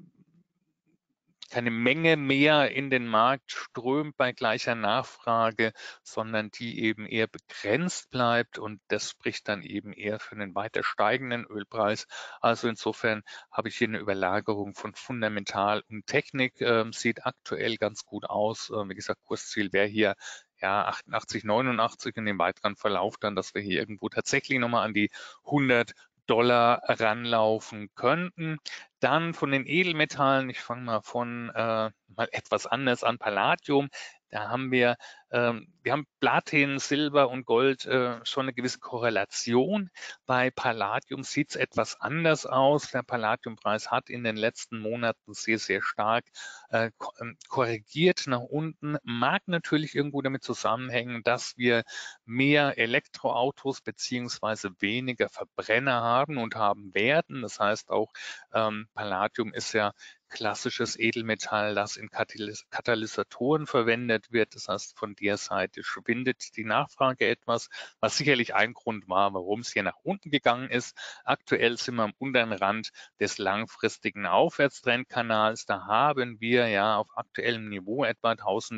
keine Menge mehr in den Markt strömt bei gleicher Nachfrage, sondern die eben eher begrenzt bleibt und das spricht dann eben eher für einen weiter steigenden Ölpreis. Also insofern habe ich hier eine Überlagerung von Fundamental und Technik, äh, sieht aktuell ganz gut aus. Äh, wie gesagt, Kursziel wäre hier ja achtundachtzig, neunundachtzig in dem weiteren Verlauf dann, dass wir hier irgendwo tatsächlich nochmal an die hundert Dollar ranlaufen könnten. Dann von den Edelmetallen, ich fange mal von äh, mal etwas anders an, Palladium. Da haben wir, ähm, wir haben Platin, Silber und Gold äh, schon eine gewisse Korrelation. Bei Palladium sieht es etwas anders aus. Der Palladiumpreis hat in den letzten Monaten sehr, sehr stark äh, korrigiert nach unten. Mag natürlich irgendwo damit zusammenhängen, dass wir mehr Elektroautos beziehungsweise weniger Verbrenner haben und haben werden. Das heißt auch, ähm, Palladium ist ja klassisches Edelmetall, das in Katalys Katalysatoren verwendet wird. Das heißt, von der Seite schwindet die Nachfrage etwas, was sicherlich ein Grund war, warum es hier nach unten gegangen ist. Aktuell sind wir am unteren Rand des langfristigen Aufwärtstrendkanals. Da haben wir ja auf aktuellem Niveau etwa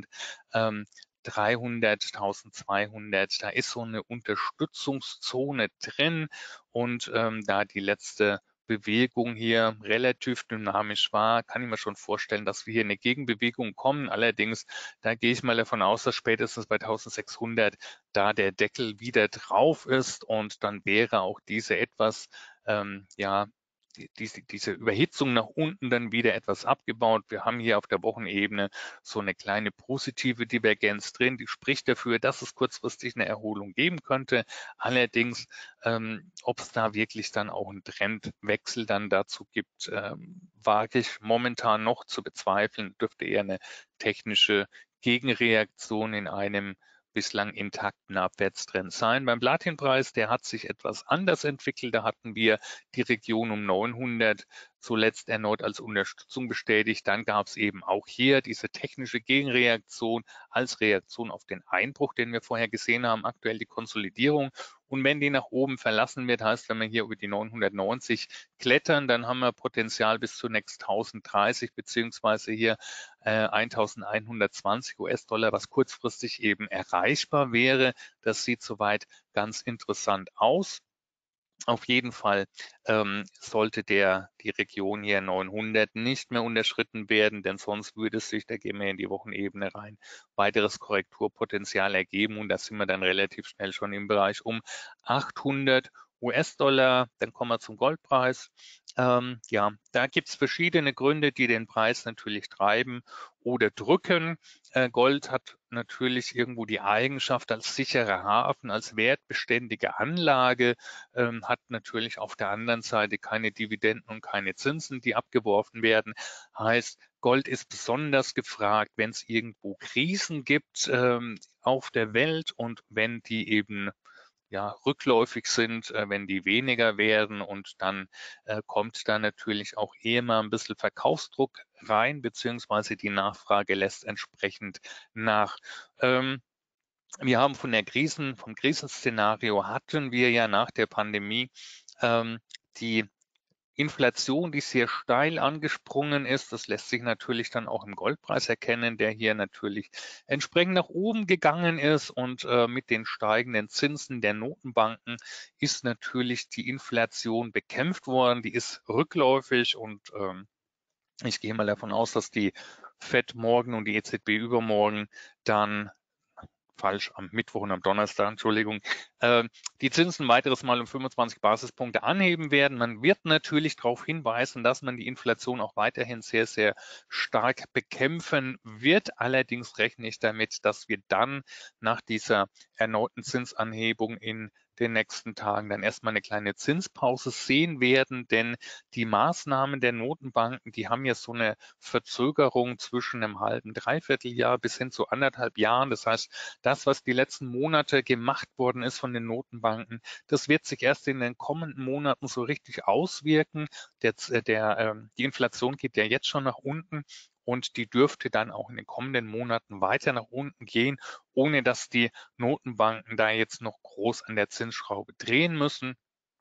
eintausenddreihundert, eintausendzweihundert. Da ist so eine Unterstützungszone drin und ähm, da die letzte Bewegung hier relativ dynamisch war, kann ich mir schon vorstellen, dass wir hier eine Gegenbewegung kommen. Allerdings, da gehe ich mal davon aus, dass spätestens bei eintausendsechshundert da der Deckel wieder drauf ist und dann wäre auch diese etwas, ähm, ja, diese, diese Überhitzung nach unten dann wieder etwas abgebaut. Wir haben hier auf der Wochenebene so eine kleine positive Divergenz drin, die spricht dafür, dass es kurzfristig eine Erholung geben könnte. Allerdings, ähm, ob es da wirklich dann auch einen Trendwechsel dann dazu gibt, ähm, wage ich momentan noch zu bezweifeln. Dürfte eher eine technische Gegenreaktion in einem bislang intakten Abwärtstrend sein. Beim Platinpreis, der hat sich etwas anders entwickelt. Da hatten wir die Region um neunhundert zuletzt erneut als Unterstützung bestätigt. Dann gab es eben auch hier diese technische Gegenreaktion als Reaktion auf den Einbruch, den wir vorher gesehen haben, aktuell die Konsolidierung. Und wenn die nach oben verlassen wird, heißt, wenn wir hier über die neunhundertneunzig klettern, dann haben wir Potenzial bis zunächst tausenddreißig beziehungsweise hier äh, eintausendeinhundertzwanzig US-Dollar, was kurzfristig eben erreichbar wäre. Das sieht soweit ganz interessant aus. Auf jeden Fall ähm, sollte der, die Region hier neunhundert nicht mehr unterschritten werden, denn sonst würde es sich, da gehen wir in die Wochenebene rein, weiteres Korrekturpotenzial ergeben und da sind wir dann relativ schnell schon im Bereich um achthundert US-Dollar. Dann kommen wir zum Goldpreis. Ähm, ja, da gibt es verschiedene Gründe, die den Preis natürlich treiben oder drücken. Äh, Gold hat natürlich irgendwo die Eigenschaft als sicherer Hafen, als wertbeständige Anlage, ähm, hat natürlich auf der anderen Seite keine Dividenden und keine Zinsen, die abgeworfen werden. Heißt, Gold ist besonders gefragt, wenn es irgendwo Krisen gibt ähm, auf der Welt und wenn die eben ja, rückläufig sind, äh, wenn die weniger werden und dann äh, kommt da natürlich auch eher mal ein bisschen Verkaufsdruck rein, beziehungsweise die Nachfrage lässt entsprechend nach. Ähm, wir haben von der Krisen, vom Krisenszenario hatten wir ja nach der Pandemie ähm, die Inflation, die sehr steil angesprungen ist. Das lässt sich natürlich dann auch im Goldpreis erkennen, der hier natürlich entsprechend nach oben gegangen ist. Und äh, mit den steigenden Zinsen der Notenbanken ist natürlich die Inflation bekämpft worden. Die ist rückläufig und ähm, ich gehe mal davon aus, dass die Fed morgen und die E Z B übermorgen dann falsch, am Mittwoch und am Donnerstag, Entschuldigung, äh, die Zinsen weiteres Mal um fünfundzwanzig Basispunkte anheben werden. Man wird natürlich darauf hinweisen, dass man die Inflation auch weiterhin sehr, sehr stark bekämpfen wird. Allerdings rechne ich damit, dass wir dann nach dieser erneuten Zinsanhebung in den nächsten Tagen dann erstmal eine kleine Zinspause sehen werden, denn die Maßnahmen der Notenbanken, die haben ja so eine Verzögerung zwischen einem halben, dreiviertel Jahr bis hin zu anderthalb Jahren. Das heißt, das, was die letzten Monate gemacht worden ist von den Notenbanken, das wird sich erst in den kommenden Monaten so richtig auswirken. Der, der, ähm, die Inflation geht ja jetzt schon nach unten und die dürfte dann auch in den kommenden Monaten weiter nach unten gehen, ohne dass die Notenbanken da jetzt noch groß an der Zinsschraube drehen müssen.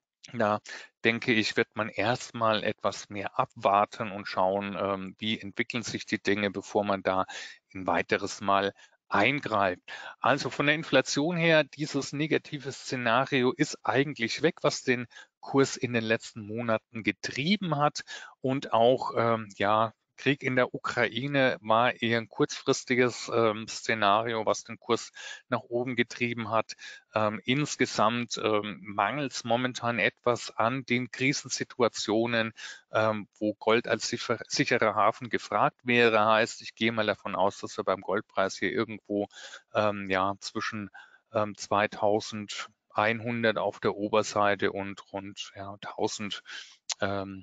Da denke ich, wird man erstmal etwas mehr abwarten und schauen, ähm, wie entwickeln sich die Dinge, bevor man da ein weiteres Mal eingreift. Also von der Inflation her, dieses negative Szenario ist eigentlich weg, was den Kurs in den letzten Monaten getrieben hat und auch, ähm, ja, Krieg in der Ukraine war eher ein kurzfristiges ähm, Szenario, was den Kurs nach oben getrieben hat. Ähm, insgesamt ähm, mangelt es momentan etwas an den Krisensituationen, ähm, wo Gold als sicher, sicherer Hafen gefragt wäre. Heißt, ich gehe mal davon aus, dass wir beim Goldpreis hier irgendwo ähm, ja, zwischen ähm, zweitausendeinhundert auf der Oberseite und rund ja, tausend. Ähm,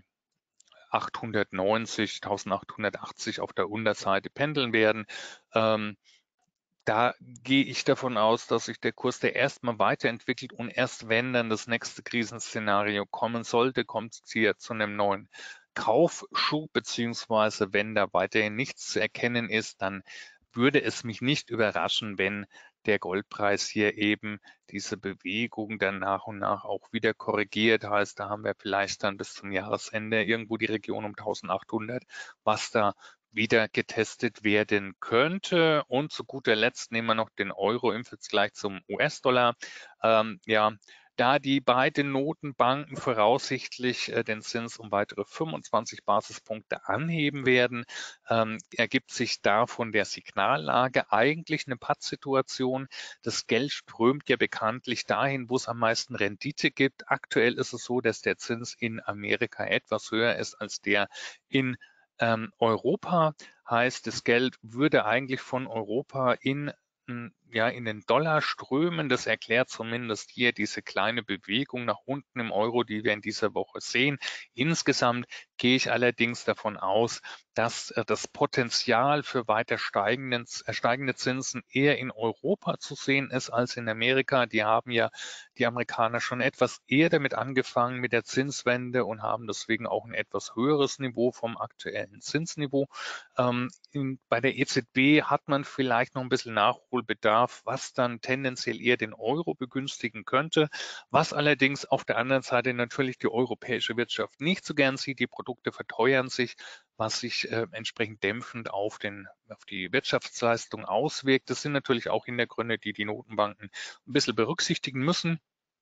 achthundertneunzig, eintausendachthundertachtzig auf der Unterseite pendeln werden. Ähm, da gehe ich davon aus, dass sich der Kurs der erstmal weiterentwickelt und erst wenn dann das nächste Krisenszenario kommen sollte, kommt es hier zu einem neuen Kaufschub, beziehungsweise wenn da weiterhin nichts zu erkennen ist, dann würde es mich nicht überraschen, wenn der Goldpreis hier eben diese Bewegung dann nach und nach auch wieder korrigiert. Heißt, da haben wir vielleicht dann bis zum Jahresende irgendwo die Region um eintausendachthundert, was da wieder getestet werden könnte. Und zu guter Letzt nehmen wir noch den Euro im Vergleich zum U S-Dollar. Ähm, ja, da die beiden Notenbanken voraussichtlich äh, den Zins um weitere fünfundzwanzig Basispunkte anheben werden, ähm, ergibt sich da von der Signallage eigentlich eine Pattsituation. Das Geld strömt ja bekanntlich dahin, wo es am meisten Rendite gibt. Aktuell ist es so, dass der Zins in Amerika etwas höher ist als der in ähm, Europa. Heißt, das Geld würde eigentlich von Europa in ja, in den Dollar strömen. Das erklärt zumindest hier diese kleine Bewegung nach unten im Euro, die wir in dieser Woche sehen. Insgesamt gehe ich allerdings davon aus, dass äh, das Potenzial für weiter steigenden, äh, steigende Zinsen eher in Europa zu sehen ist als in Amerika. Die haben ja die Amerikaner schon etwas eher damit angefangen mit der Zinswende und haben deswegen auch ein etwas höheres Niveau vom aktuellen Zinsniveau. Ähm, in, bei der E Z B hat man vielleicht noch ein bisschen Nachholbedarf, was dann tendenziell eher den Euro begünstigen könnte, was allerdings auf der anderen Seite natürlich die europäische Wirtschaft nicht so gern sieht. Die Produkte verteuern sich, was sich äh, entsprechend dämpfend auf, den, auf die Wirtschaftsleistung auswirkt. Das sind natürlich auch Hintergründe, die die Notenbanken ein bisschen berücksichtigen müssen.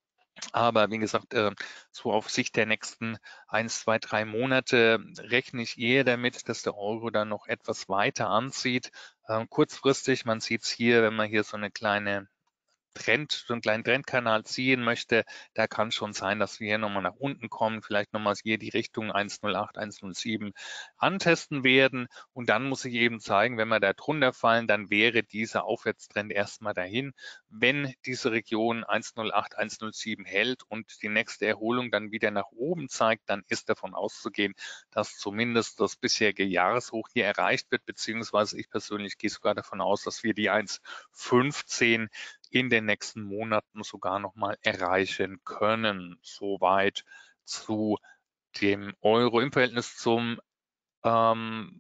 Aber wie gesagt, äh, so auf Sicht der nächsten eins, zwei, drei Monate rechne ich eher damit, dass der Euro dann noch etwas weiter anzieht. Äh, kurzfristig, man sieht es hier, wenn man hier so eine kleine Trend, so einen kleinen Trendkanal ziehen möchte, da kann schon sein, dass wir hier nochmal nach unten kommen, vielleicht nochmal hier die Richtung eins Komma null acht, eins Komma null sieben antesten werden. Und dann muss ich eben zeigen, wenn wir da drunter fallen, dann wäre dieser Aufwärtstrend erstmal dahin. Wenn diese Region eins Komma null acht, eins Komma null sieben hält und die nächste Erholung dann wieder nach oben zeigt, dann ist davon auszugehen, dass zumindest das bisherige Jahreshoch hier erreicht wird, beziehungsweise ich persönlich gehe sogar davon aus, dass wir die eins Komma fünfzehn in den nächsten Monaten sogar noch mal erreichen können. Soweit zu dem Euro im Verhältnis zum ähm,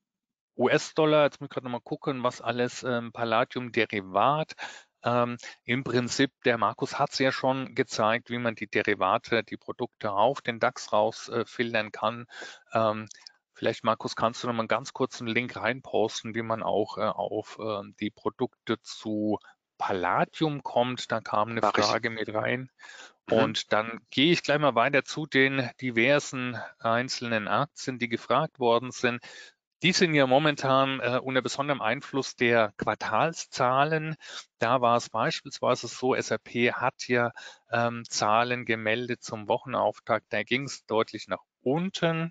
U S-Dollar. Jetzt muss ich gerade noch mal gucken, was alles ähm, Palladium-Derivat. Ähm, Im Prinzip, der Markus hat es ja schon gezeigt, wie man die Derivate, die Produkte auf den DAX rausfiltern äh, kann. Ähm, Vielleicht, Markus, kannst du noch mal einen ganz kurzen Link reinposten, wie man auch äh, auf äh, die Produkte zu Palladium kommt. Da kam eine Mach ich. Frage mit rein. Mhm. Und dann gehe ich gleich mal weiter zu den diversen einzelnen Aktien, die gefragt worden sind. Die sind ja momentan äh, unter besonderem Einfluss der Quartalszahlen. Da war es beispielsweise so, S A P hat ja ähm, Zahlen gemeldet zum Wochenauftakt. Da ging es deutlich nach unten.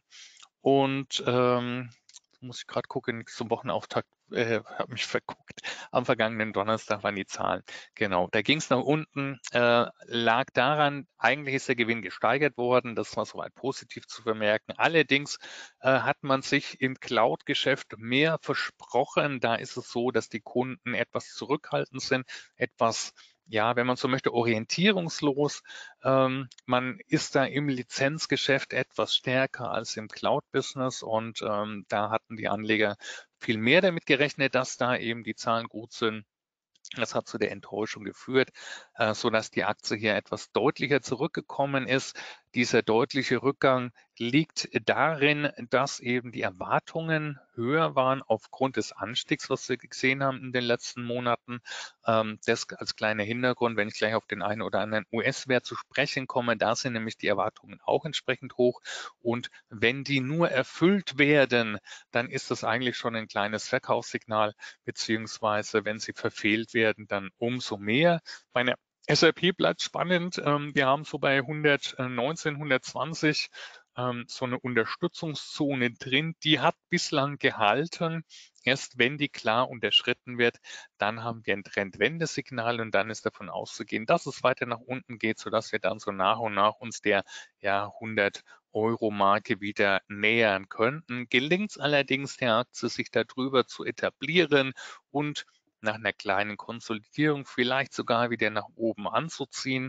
Und ähm, muss ich gerade gucken, zum Wochenauftakt, äh, habe mich verguckt. Am vergangenen Donnerstag waren die Zahlen. Genau, da ging es nach unten, äh, lag daran, eigentlich ist der Gewinn gesteigert worden, das war soweit positiv zu vermerken. Allerdings äh, hat man sich im Cloud-Geschäft mehr versprochen. Da ist es so, dass die Kunden etwas zurückhaltend sind, etwas, ja, wenn man so möchte, orientierungslos. Ähm, man ist da im Lizenzgeschäft etwas stärker als im Cloud-Business und ähm, da hatten die Anleger viel mehr damit gerechnet, dass da eben die Zahlen gut sind. Das hat zu der Enttäuschung geführt, äh, sodass die Aktie hier etwas deutlicher zurückgekommen ist. Dieser deutliche Rückgang liegt darin, dass eben die Erwartungen höher waren aufgrund des Anstiegs, was wir gesehen haben in den letzten Monaten. Ähm, das als kleiner Hintergrund, wenn ich gleich auf den einen oder anderen U S-Wert zu sprechen komme, da sind nämlich die Erwartungen auch entsprechend hoch. Und wenn die nur erfüllt werden, dann ist das eigentlich schon ein kleines Verkaufssignal, beziehungsweise wenn sie verfehlt werden, dann umso mehr. Bei einer S A P bleibt spannend. Ähm, wir haben so bei hundertneunzehn, hundertzwanzig ähm, so eine Unterstützungszone drin. Die hat bislang gehalten. Erst wenn die klar unterschritten wird, dann haben wir ein Trendwendesignal und dann ist davon auszugehen, dass es weiter nach unten geht, sodass wir dann so nach und nach uns der ja, hundert Euro Marke wieder nähern könnten. Gelingt es allerdings der Aktie, sich darüber zu etablieren und nach einer kleinen Konsolidierung vielleicht sogar wieder nach oben anzuziehen,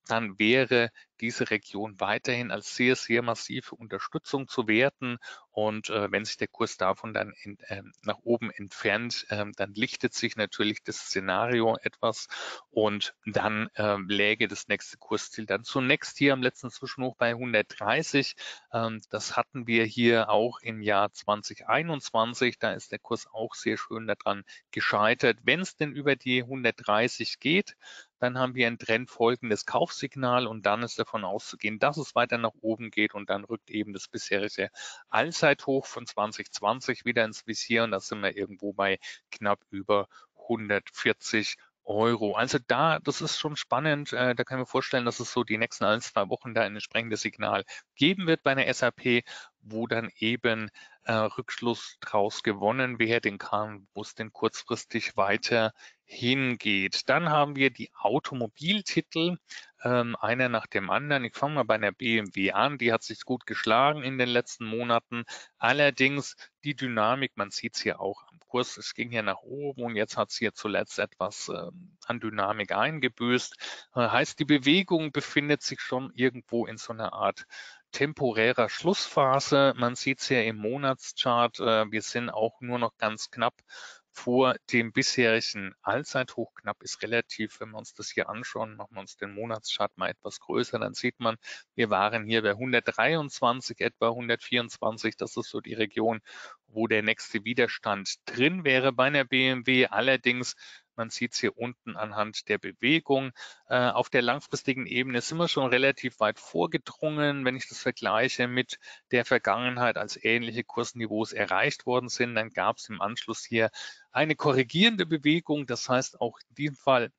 dann wäre diese Region weiterhin als sehr, sehr massive Unterstützung zu werten. Und äh, wenn sich der Kurs davon dann in, äh, nach oben entfernt, äh, dann lichtet sich natürlich das Szenario etwas und dann äh, läge das nächste Kursziel dann zunächst hier am letzten Zwischenhoch bei hundertdreißig. Ähm, das hatten wir hier auch im Jahr zwanzig einundzwanzig. Da ist der Kurs auch sehr schön daran gescheitert. Wenn es denn über die hundertdreißig geht, dann haben wir ein trendfolgendes Kaufsignal und dann ist davon auszugehen, dass es weiter nach oben geht und dann rückt eben das bisherige Allzeithoch von zwanzig zwanzig wieder ins Visier und da sind wir irgendwo bei knapp über hundertvierzig Euro. Also da, das ist schon spannend. Da kann ich mir vorstellen, dass es so die nächsten ein, zwei Wochen da ein entsprechendes Signal geben wird bei einer S A P, wo dann eben äh, Rückschluss draus gewonnen werden kann, wo es denn kurzfristig weiter hingeht. Dann haben wir die Automobiltitel, ähm, einer nach dem anderen. Ich fange mal bei der B M W an, die hat sich gut geschlagen in den letzten Monaten. Allerdings die Dynamik, man sieht es hier auch am Kurs, es ging hier nach oben und jetzt hat es hier zuletzt etwas ähm, an Dynamik eingebüßt. Äh, heißt, die Bewegung befindet sich schon irgendwo in so einer Art temporärer Schlussphase. Man sieht es hier im Monatschart, äh, wir sind auch nur noch ganz knapp vor dem bisherigen Allzeithoch. Knapp ist relativ, wenn wir uns das hier anschauen, machen wir uns den Monatschart mal etwas größer, dann sieht man, wir waren hier bei hundertdreiundzwanzig, etwa hundertvierundzwanzig, das ist so die Region, wo der nächste Widerstand drin wäre bei einer B M W. Allerdings, man sieht es hier unten anhand der Bewegung. Äh, auf der langfristigen Ebene sind wir schon relativ weit vorgedrungen. Wenn ich das vergleiche mit der Vergangenheit, als ähnliche Kursniveaus erreicht worden sind, dann gab es im Anschluss hier eine korrigierende Bewegung. Das heißt, auch in diesem Fall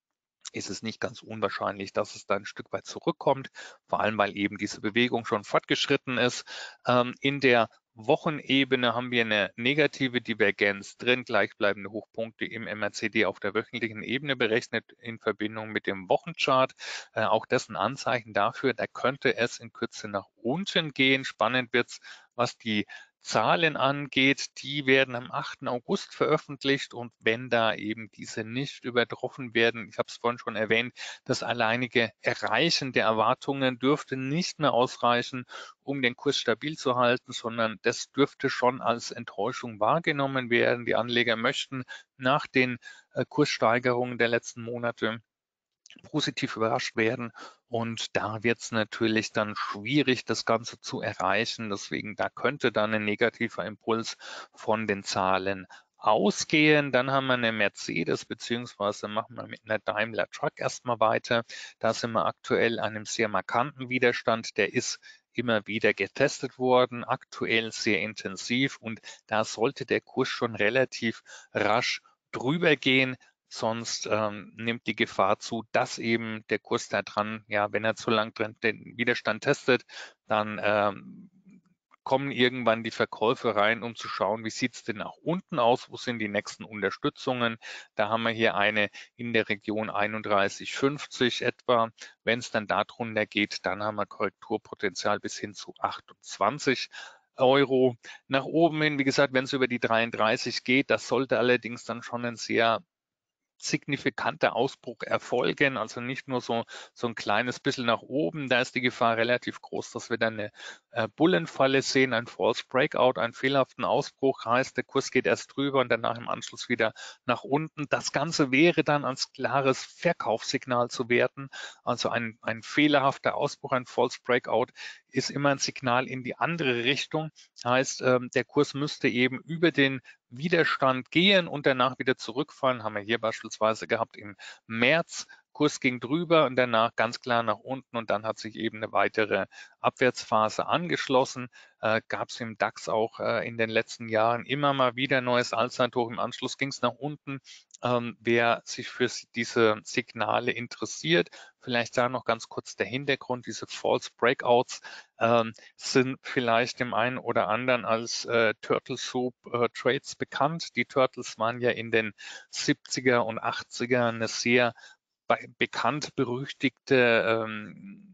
ist es nicht ganz unwahrscheinlich, dass es da ein Stück weit zurückkommt, vor allem weil eben diese Bewegung schon fortgeschritten ist. Ähm, in der Wochenebene haben wir eine negative Divergenz drin, gleichbleibende Hochpunkte im M A C D auf der wöchentlichen Ebene berechnet in Verbindung mit dem Wochenchart. Äh, auch das ein Anzeichen dafür, da könnte es in Kürze nach unten gehen. Spannend wird es, was die Zahlen angeht, die werden am achten August veröffentlicht und wenn da eben diese nicht übertroffen werden, ich habe es vorhin schon erwähnt, das alleinige Erreichen der Erwartungen dürfte nicht mehr ausreichen, um den Kurs stabil zu halten, sondern das dürfte schon als Enttäuschung wahrgenommen werden. Die Anleger möchten nach den äh, Kurssteigerungen der letzten Monate positiv überrascht werden. Und da wird es natürlich dann schwierig, das Ganze zu erreichen. Deswegen, da könnte dann ein negativer Impuls von den Zahlen ausgehen. Dann haben wir eine Mercedes, beziehungsweise machen wir mit einer Daimler Truck erstmal weiter. Da sind wir aktuell an einem sehr markanten Widerstand. Der ist immer wieder getestet worden, aktuell sehr intensiv und da sollte der Kurs schon relativ rasch drüber gehen. Sonst ähm, nimmt die Gefahr zu, dass eben der Kurs da dran, ja, wenn er zu lang drin den Widerstand testet, dann ähm, kommen irgendwann die Verkäufe rein, um zu schauen, wie sieht es denn nach unten aus, wo sind die nächsten Unterstützungen. Da haben wir hier eine in der Region einunddreißig fünfzig etwa. Wenn es dann darunter geht, dann haben wir Korrekturpotenzial bis hin zu achtundzwanzig Euro. Nach oben hin, wie gesagt, wenn es über die dreiunddreißig geht, das sollte allerdings dann schon ein sehr signifikanter Ausbruch erfolgen, also nicht nur so, so ein kleines bisschen nach oben, da ist die Gefahr relativ groß, dass wir dann eine äh, Bullenfalle sehen, ein False Breakout, einen fehlerhaften Ausbruch, heißt der Kurs geht erst drüber und danach im Anschluss wieder nach unten. Das Ganze wäre dann als klares Verkaufssignal zu werten, also ein, ein fehlerhafter Ausbruch, ein False Breakout ist immer ein Signal in die andere Richtung, heißt ähm, der Kurs müsste eben über den Widerstand gehen und danach wieder zurückfallen, haben wir hier beispielsweise gehabt im März. Kurs ging drüber und danach ganz klar nach unten und dann hat sich eben eine weitere Abwärtsphase angeschlossen. Äh, gab es im DAX auch äh, in den letzten Jahren immer mal wieder neues Allzeithoch. Im Anschluss ging es nach unten. Ähm, wer sich für diese Signale interessiert, vielleicht da noch ganz kurz der Hintergrund, diese False Breakouts ähm, sind vielleicht dem einen oder anderen als äh, Turtle Soup äh, Trades bekannt. Die Turtles waren ja in den siebziger und achtziger eine sehr bekannt berüchtigte ähm,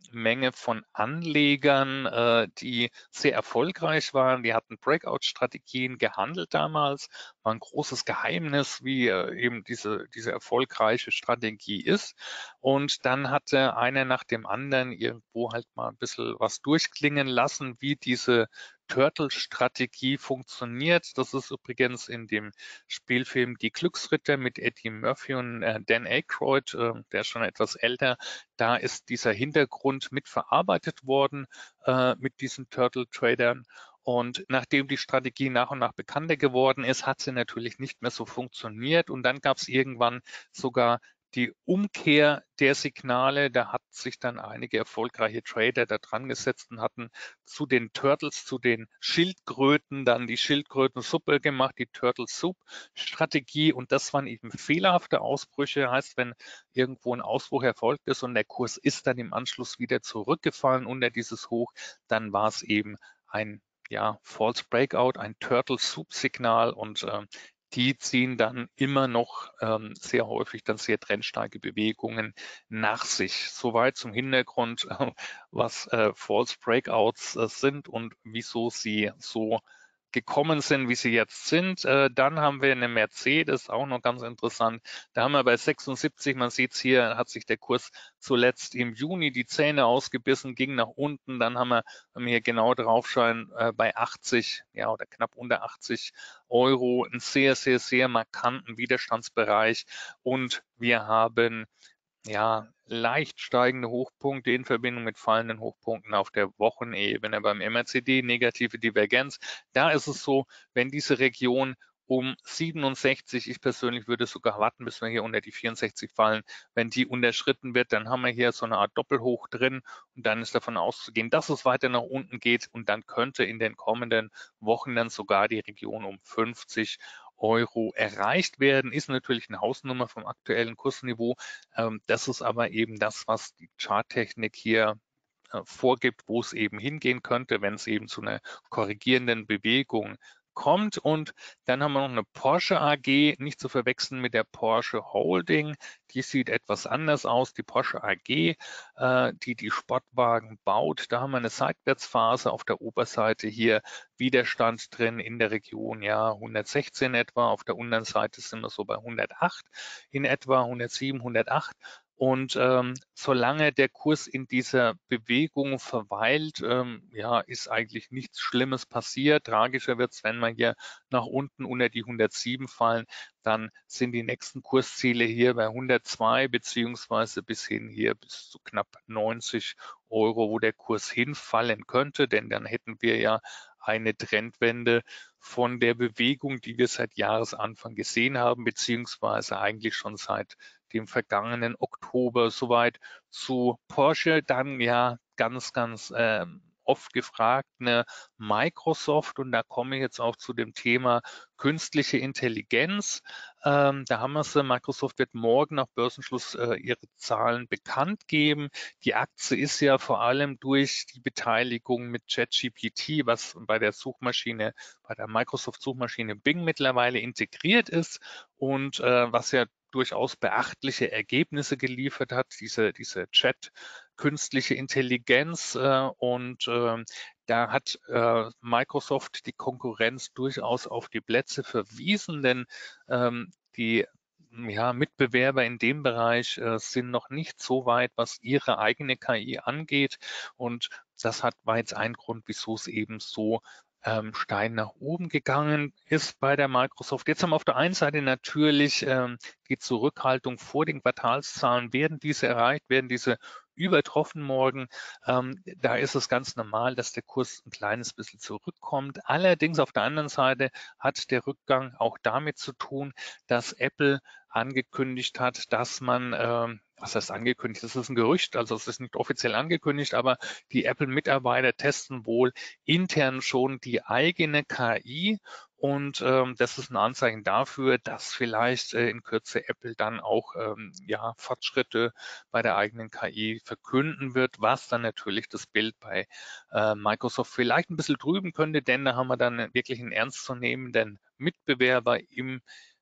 Menge von Anlegern, äh, die sehr erfolgreich waren. Die hatten Breakout-Strategien gehandelt damals. War ein großes Geheimnis, wie äh, eben diese, diese erfolgreiche Strategie ist. Und dann hatte einer nach dem anderen irgendwo halt mal ein bisschen was durchklingen lassen, wie diese Turtle-Strategie funktioniert. Das ist übrigens in dem Spielfilm Die Glücksritter mit Eddie Murphy und äh, Dan Aykroyd, äh, der ist schon etwas älter. Da ist dieser Hintergrund mitverarbeitet worden äh, mit diesen Turtle-Tradern. Und nachdem die Strategie nach und nach bekannter geworden ist, hat sie natürlich nicht mehr so funktioniert. Und dann gab es irgendwann sogar die Umkehr der Signale. Da hat sich dann einige erfolgreiche Trader da dran gesetzt und hatten zu den Turtles, zu den Schildkröten, dann die Schildkrötensuppe gemacht, die Turtle Soup Strategie. Und das waren eben fehlerhafte Ausbrüche. Heißt, wenn irgendwo ein Ausbruch erfolgt ist und der Kurs ist dann im Anschluss wieder zurückgefallen unter dieses Hoch, dann war es eben ein ja, False Breakout, ein Turtle Soup Signal und äh, die ziehen dann immer noch ähm, sehr häufig dann sehr trendstarke Bewegungen nach sich. Soweit zum Hintergrund, äh, was äh, False Breakouts äh, sind und wieso sie so gekommen sind, wie sie jetzt sind. Äh, dann haben wir eine Mercedes, auch noch ganz interessant. Da haben wir bei sechsundsiebzig, man sieht es hier, hat sich der Kurs zuletzt im Juni die Zähne ausgebissen, ging nach unten. Dann haben wir, wenn wir hier genau drauf schauen, äh, bei achtzig, ja, oder knapp unter achtzig Euro, einen sehr, sehr, sehr markanten Widerstandsbereich. Und wir haben ja, leicht steigende Hochpunkte in Verbindung mit fallenden Hochpunkten auf der Wochenebene. Beim M A C D negative Divergenz. Da ist es so, wenn diese Region um siebenundsechzig, ich persönlich würde sogar warten, bis wir hier unter die vierundsechzig fallen. Wenn die unterschritten wird, dann haben wir hier so eine Art Doppelhoch drin und dann ist davon auszugehen, dass es weiter nach unten geht und dann könnte in den kommenden Wochen dann sogar die Region um fünfzig Euro erreicht werden. Ist natürlich eine Hausnummer vom aktuellen Kursniveau. Ähm, das ist aber eben das, was die Charttechnik hier äh, vorgibt, wo es eben hingehen könnte, wenn es eben zu einer korrigierenden Bewegung kommt. Und dann haben wir noch eine Porsche A G, nicht zu verwechseln mit der Porsche Holding. Die sieht etwas anders aus. Die Porsche A G, äh, die die Sportwagen baut, da haben wir eine Seitwärtsphase auf der Oberseite hier, Widerstand drin in der Region, ja, hundertsechzehn etwa. Auf der unteren Seite sind wir so bei hundertacht in etwa, hundertsieben, hundertacht. Und ähm, solange der Kurs in dieser Bewegung verweilt, ähm, ja, ist eigentlich nichts Schlimmes passiert. Tragischer wird es, wenn wir hier nach unten unter die hundertsieben fallen, dann sind die nächsten Kursziele hier bei hundertzwei beziehungsweise bis hin hier bis zu knapp neunzig Euro, wo der Kurs hinfallen könnte, denn dann hätten wir ja eine Trendwende von der Bewegung, die wir seit Jahresanfang gesehen haben, beziehungsweise eigentlich schon seit dem vergangenen Oktober. Soweit zu Porsche. Dann ja ganz, ganz ähm, oft gefragt eine Microsoft und da komme ich jetzt auch zu dem Thema künstliche Intelligenz. Ähm, da haben wir sie. Microsoft wird morgen nach Börsenschluss äh, ihre Zahlen bekannt geben. Die Aktie ist ja vor allem durch die Beteiligung mit ChatGPT, was bei der Suchmaschine, bei der Microsoft-Suchmaschine Bing mittlerweile integriert ist und äh, was ja durchaus beachtliche Ergebnisse geliefert hat, diese, diese Chat, künstliche Intelligenz äh, und äh, da hat äh, Microsoft die Konkurrenz durchaus auf die Plätze verwiesen, denn ähm, die ja, Mitbewerber in dem Bereich äh, sind noch nicht so weit, was ihre eigene K I angeht. Und das hat, war jetzt ein Grund, wieso es eben so ähm, steil nach oben gegangen ist bei der Microsoft. Jetzt haben wir auf der einen Seite natürlich ähm, die Zurückhaltung vor den Quartalszahlen. Werden diese erreicht? Werden diese übertroffen morgen? Ähm, da ist es ganz normal, dass der Kurs ein kleines bisschen zurückkommt. Allerdings auf der anderen Seite hat der Rückgang auch damit zu tun, dass Apple angekündigt hat, dass man, ähm, was heißt angekündigt? Das ist ein Gerücht, also es ist nicht offiziell angekündigt, aber die Apple-Mitarbeiter testen wohl intern schon die eigene K I und ähm, das ist ein Anzeichen dafür, dass vielleicht äh, in Kürze Apple dann auch ähm, ja, Fortschritte bei der eigenen K I verkünden wird, was dann natürlich das Bild bei äh, Microsoft vielleicht ein bisschen trüben könnte, denn da haben wir dann wirklich einen ernstzunehmenden Mitbewerber im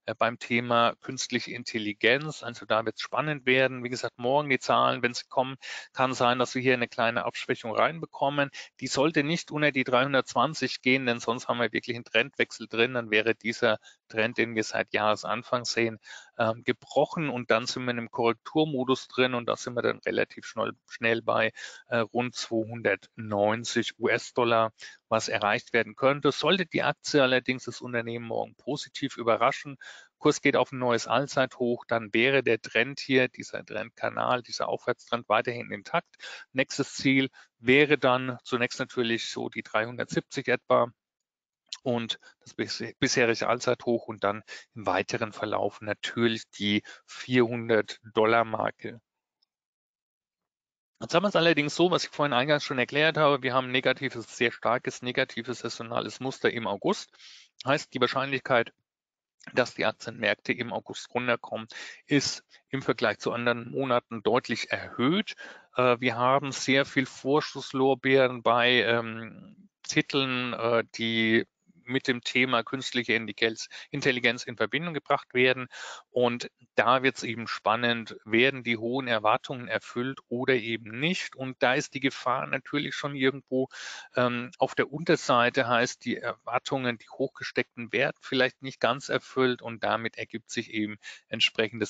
äh, beim Thema künstliche Intelligenz. Also da wird es spannend werden. Wie gesagt, morgen die Zahlen, wenn sie kommen, kann sein, dass wir hier eine kleine Abschwächung reinbekommen. Die sollte nicht unter die dreihundertzwanzig gehen, denn sonst haben wir wirklich einen Trendwechsel drin. Dann wäre dieser Trend, den wir seit Jahresanfang sehen, ähm, gebrochen und dann sind wir in einem Korrekturmodus drin und da sind wir dann relativ schnell, schnell bei äh, rund zweihundertneunzig US-Dollar, was erreicht werden könnte. Sollte die Aktie allerdings das Unternehmen morgen positiv überraschen, Kurs geht auf ein neues Allzeithoch, dann wäre der Trend hier, dieser Trendkanal, dieser Aufwärtstrend weiterhin intakt. Nächstes Ziel wäre dann zunächst natürlich so die dreihundertsiebzig etwa und das bisherige Allzeithoch und dann im weiteren Verlauf natürlich die vierhundert Dollar Marke. Jetzt haben wir es allerdings so, was ich vorhin eingangs schon erklärt habe, wir haben ein negatives, sehr starkes negatives saisonales Muster im August. Heißt, die Wahrscheinlichkeit, dass die Aktienmärkte im August runterkommen, ist im Vergleich zu anderen Monaten deutlich erhöht. Wir haben sehr viel Vorschusslorbeeren bei ähm, Titeln, äh, die mit dem Thema künstliche Intelligenz in Verbindung gebracht werden. Und da wird es eben spannend, werden die hohen Erwartungen erfüllt oder eben nicht. Und da ist die Gefahr natürlich schon irgendwo ähm, auf der Unterseite, heißt die Erwartungen, die hochgesteckten Wert vielleicht nicht ganz erfüllt und damit ergibt sich eben entsprechendes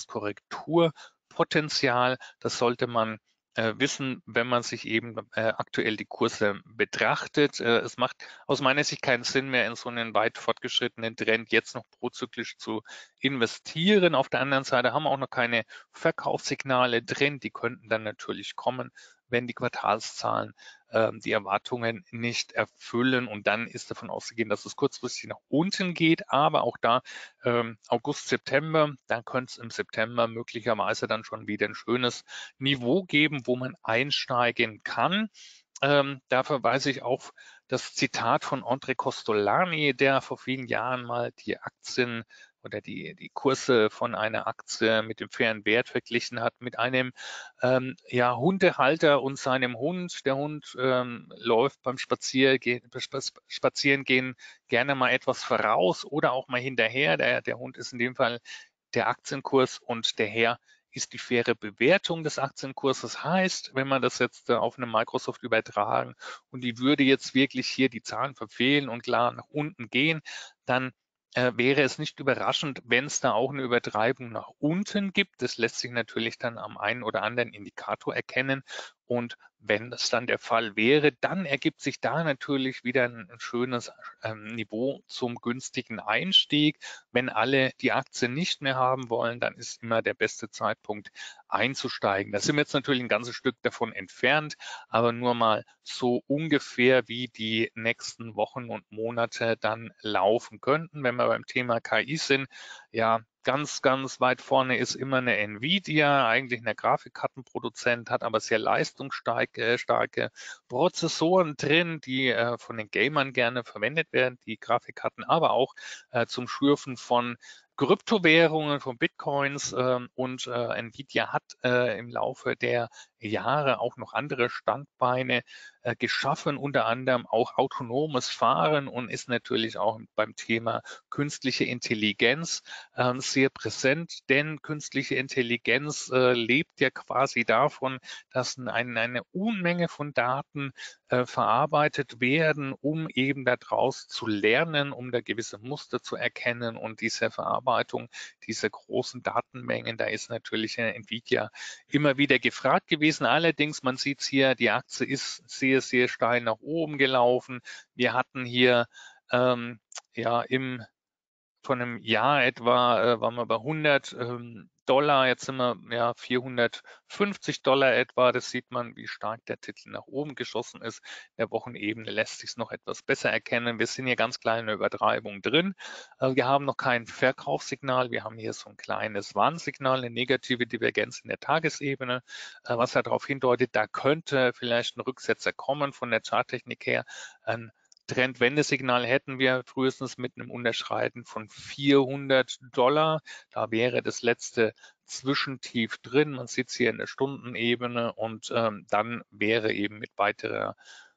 Korrekturpotenzial. Das sollte man wissen, wenn man sich eben äh, aktuell die Kurse betrachtet. Äh, es macht aus meiner Sicht keinen Sinn mehr, in so einen weit fortgeschrittenen Trend jetzt noch prozyklisch zu investieren. Auf der anderen Seite haben wir auch noch keine Verkaufssignale drin. Die könnten dann natürlich kommen, wenn die Quartalszahlen äh, die Erwartungen nicht erfüllen. Und dann ist davon auszugehen, dass es kurzfristig nach unten geht. Aber auch da ähm, August, September, da könnte es im September möglicherweise dann schon wieder ein schönes Niveau geben, wo man einsteigen kann. Ähm, da verweise ich auf das Zitat von André Costolani, der vor vielen Jahren mal die Aktien oder die, die Kurse von einer Aktie mit dem fairen Wert verglichen hat mit einem ähm, ja, Hundehalter und seinem Hund. Der Hund ähm, läuft beim Spaziergehen, Spazierengehen gerne mal etwas voraus oder auch mal hinterher. Der, der Hund ist in dem Fall der Aktienkurs und der Herr ist die faire Bewertung des Aktienkurses. Heißt, wenn man das jetzt auf eine Microsoft übertragen und die würde jetzt wirklich hier die Zahlen verfehlen und klar nach unten gehen, dann äh, wäre es nicht überraschend, wenn es da auch eine Übertreibung nach unten gibt. Das lässt sich natürlich dann am einen oder anderen Indikator erkennen. Und wenn das dann der Fall wäre, dann ergibt sich da natürlich wieder ein, ein schönes ähm, Niveau zum günstigen Einstieg. Wenn alle die Aktien nicht mehr haben wollen, dann ist immer der beste Zeitpunkt einzusteigen. Da sind wir jetzt natürlich ein ganzes Stück davon entfernt, aber nur mal so ungefähr, wie die nächsten Wochen und Monate dann laufen könnten. Wenn wir beim Thema K I sind, ja, ganz, ganz weit vorne ist immer eine Nvidia, eigentlich eine Grafikkartenproduzent, hat aber sehr leistungsstarke starke Prozessoren drin, die äh, von den Gamern gerne verwendet werden, die Grafikkarten, aber auch äh, zum Schürfen von Kryptowährungen, von Bitcoins äh, und äh, Nvidia hat äh, im Laufe der Jahre auch noch andere Standbeine äh, geschaffen, unter anderem auch autonomes Fahren und ist natürlich auch beim Thema künstliche Intelligenz äh, sehr präsent, denn künstliche Intelligenz äh, lebt ja quasi davon, dass ein, eine Unmenge von Daten äh, verarbeitet werden, um eben daraus zu lernen, um da gewisse Muster zu erkennen und diese Verarbeitung dieser großen Datenmengen, da ist natürlich Nvidia immer wieder gefragt gewesen. Allerdings, man sieht es hier, die Aktie ist sehr, sehr steil nach oben gelaufen. Wir hatten hier ähm, ja im von einem Jahr etwa äh, waren wir bei hundert ähm, Dollar, jetzt sind wir ja vierhundertfünfzig Dollar etwa. Das sieht man, wie stark der Titel nach oben geschossen ist. In der Wochenebene lässt sich es noch etwas besser erkennen. Wir sind hier ganz klein in der Übertreibung drin. Äh, wir haben noch kein Verkaufssignal. Wir haben hier so ein kleines Warnsignal, eine negative Divergenz in der Tagesebene, äh, was darauf hindeutet, da könnte vielleicht ein Rücksetzer kommen von der Charttechnik her. Ein Trendwendesignal hätten wir frühestens mit einem Unterschreiten von vierhundert Dollar. Da wäre das letzte Zwischentief drin. Man sieht es hier in der Stundenebene und ähm, dann wäre eben mit weiterer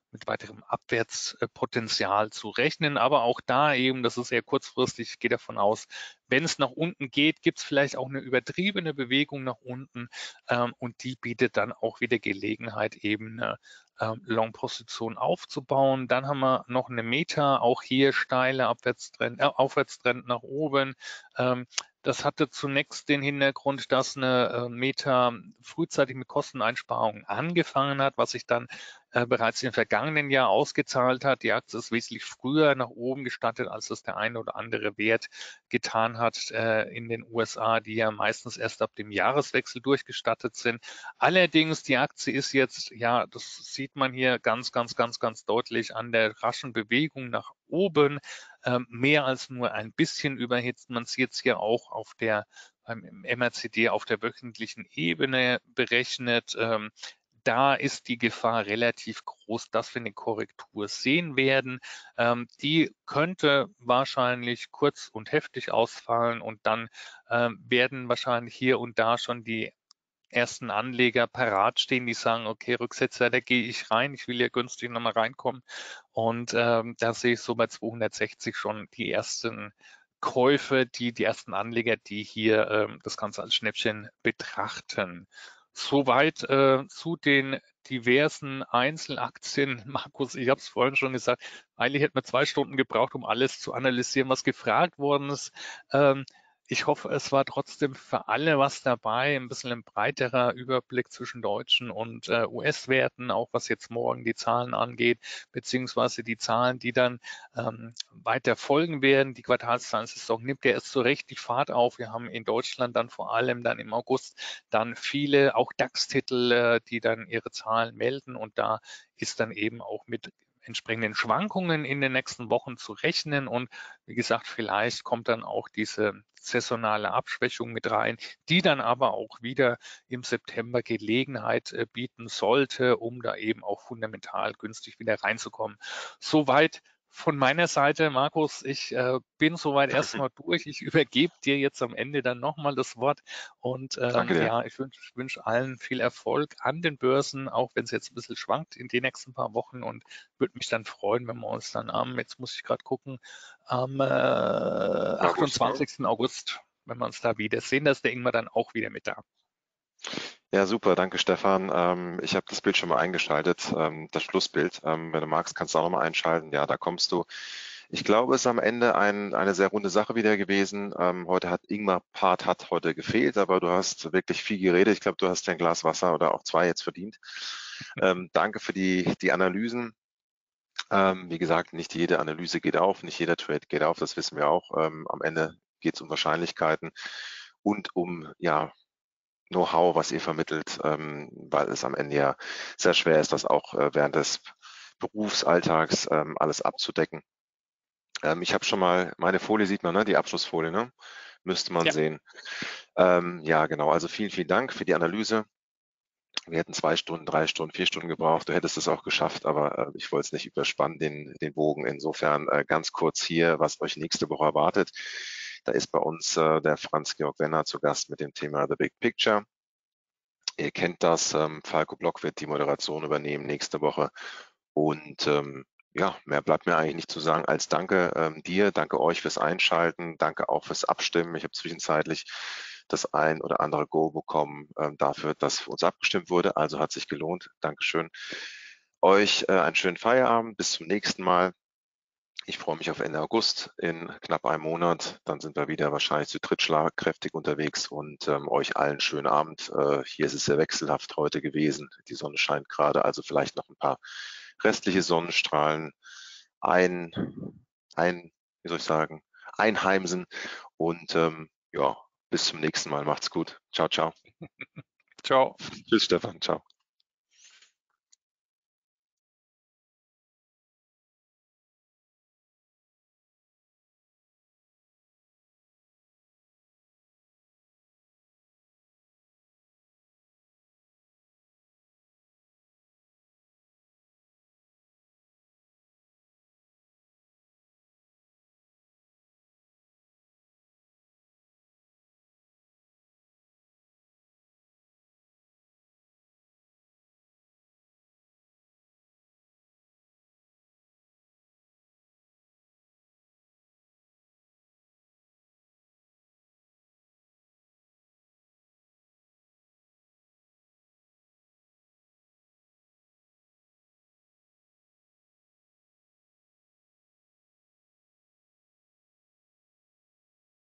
mit weiterem Abwärtspotenzial zu rechnen. Aber auch da eben, das ist sehr kurzfristig, ich gehe davon aus, wenn es nach unten geht, gibt es vielleicht auch eine übertriebene Bewegung nach unten ähm, und die bietet dann auch wieder Gelegenheit, eben eine ähm, Long-Position aufzubauen. Dann haben wir noch eine Meta, auch hier steile Abwärtstrend, äh, Aufwärtstrend nach oben. Ähm, das hatte zunächst den Hintergrund, dass eine äh, Meta frühzeitig mit Kosteneinsparungen angefangen hat, was sich dann äh, bereits im vergangenen Jahr ausgezahlt hat. Die Aktie ist wesentlich früher nach oben gestartet, als das der eine oder andere Wert getan hat äh, in den U S A, die ja meistens erst ab dem Jahreswechsel durchgestattet sind. Allerdings, die Aktie ist jetzt, ja, das sieht man hier ganz, ganz, ganz, ganz deutlich an der raschen Bewegung nach oben, ähm, mehr als nur ein bisschen überhitzt. Man sieht es hier auch auf der beim M A C D auf der wöchentlichen Ebene berechnet. Ähm, da ist die Gefahr relativ groß, dass wir eine Korrektur sehen werden. Ähm, die könnte wahrscheinlich kurz und heftig ausfallen und dann ähm, werden wahrscheinlich hier und da schon die ersten Anleger parat stehen, die sagen, okay, Rücksetzer, da gehe ich rein, ich will ja günstig nochmal reinkommen. Und ähm, da sehe ich so bei zweihundertsechzig schon die ersten Käufe, die, die ersten Anleger, die hier ähm, das Ganze als Schnäppchen betrachten. Soweit äh, zu den diversen Einzelaktien. Markus, ich habe es vorhin schon gesagt, eigentlich hätten wir zwei Stunden gebraucht, um alles zu analysieren, was gefragt worden ist. Ähm, ich hoffe, es war trotzdem für alle was dabei, ein bisschen ein breiterer Überblick zwischen deutschen und äh, U S-Werten, auch was jetzt morgen die Zahlen angeht, beziehungsweise die Zahlen, die dann ähm, weiter folgen werden. Die Quartalszahlensaison nimmt ja erst so richtig Fahrt auf. Wir haben in Deutschland dann vor allem dann im August dann viele, auch DAX-Titel, äh, die dann ihre Zahlen melden und da ist dann eben auch mit entsprechenden Schwankungen in den nächsten Wochen zu rechnen. Und wie gesagt, vielleicht kommt dann auch diese saisonale Abschwächung mit rein, die dann aber auch wieder im September Gelegenheit äh, bieten sollte, um da eben auch fundamental günstig wieder reinzukommen. Soweit von meiner Seite, Markus, ich äh, bin soweit erstmal durch. Ich übergebe dir jetzt am Ende dann nochmal das Wort. Und Danke ähm, dir. ja, ich wünsche wünsch allen viel Erfolg an den Börsen, auch wenn es jetzt ein bisschen schwankt in den nächsten paar Wochen. Und würde mich dann freuen, wenn wir uns dann am, jetzt muss ich gerade gucken, am äh, August, ne? achtundzwanzigsten August, wenn wir uns da wiedersehen, da ist der Ingmar dann auch wieder mit da. Ja, super, danke Stefan. Ähm, ich habe das Bild schon mal eingeschaltet, ähm, das Schlussbild. Ähm, wenn du magst, kannst du auch noch mal einschalten. Ja, da kommst du. Ich glaube, es ist am Ende ein, eine sehr runde Sache wieder gewesen. Ähm, heute hat Ingmar Part hat heute gefehlt, aber du hast wirklich viel geredet. Ich glaube, du hast dein Glas Wasser oder auch zwei jetzt verdient. Ähm, danke für die, die Analysen. Ähm, wie gesagt, nicht jede Analyse geht auf, nicht jeder Trade geht auf, das wissen wir auch. Ähm, am Ende geht es um Wahrscheinlichkeiten und um ja, Know-how, was ihr vermittelt, ähm, weil es am Ende ja sehr schwer ist, das auch äh, während des Berufsalltags ähm, alles abzudecken. Ähm, ich habe schon mal, meine Folie sieht man, ne? Die Abschlussfolie, ne? Müsste man Ja, sehen. Ähm, ja, genau. Also vielen, vielen Dank für die Analyse. Wir hätten zwei Stunden, drei Stunden, vier Stunden gebraucht. Du hättest es auch geschafft, aber äh, ich wollte es nicht überspannen, den, den Bogen. Insofern äh, ganz kurz hier, was euch nächste Woche erwartet. Da ist bei uns äh, der Franz-Georg Wenner zu Gast mit dem Thema The Big Picture. Ihr kennt das, ähm, Falco Block wird die Moderation übernehmen nächste Woche. Und ähm, ja, mehr bleibt mir eigentlich nicht zu sagen als danke ähm, dir, danke euch fürs Einschalten, danke auch fürs Abstimmen. Ich habe zwischenzeitlich das ein oder andere Go bekommen ähm, dafür, dass für uns abgestimmt wurde. Also hat sich gelohnt. Dankeschön. Euch äh, einen schönen Feierabend. Bis zum nächsten Mal. Ich freue mich auf Ende August in knapp einem Monat. Dann sind wir wieder wahrscheinlich zu dritt schlagkräftig unterwegs und ähm, euch allen schönen Abend. Äh, hier ist es sehr wechselhaft heute gewesen. Die Sonne scheint gerade, also vielleicht noch ein paar restliche Sonnenstrahlen ein, ein wie soll ich sagen, einheimsen. Und ähm, ja, bis zum nächsten Mal. Macht's gut. Ciao, ciao. ciao. Tschüss, Stefan. Ciao.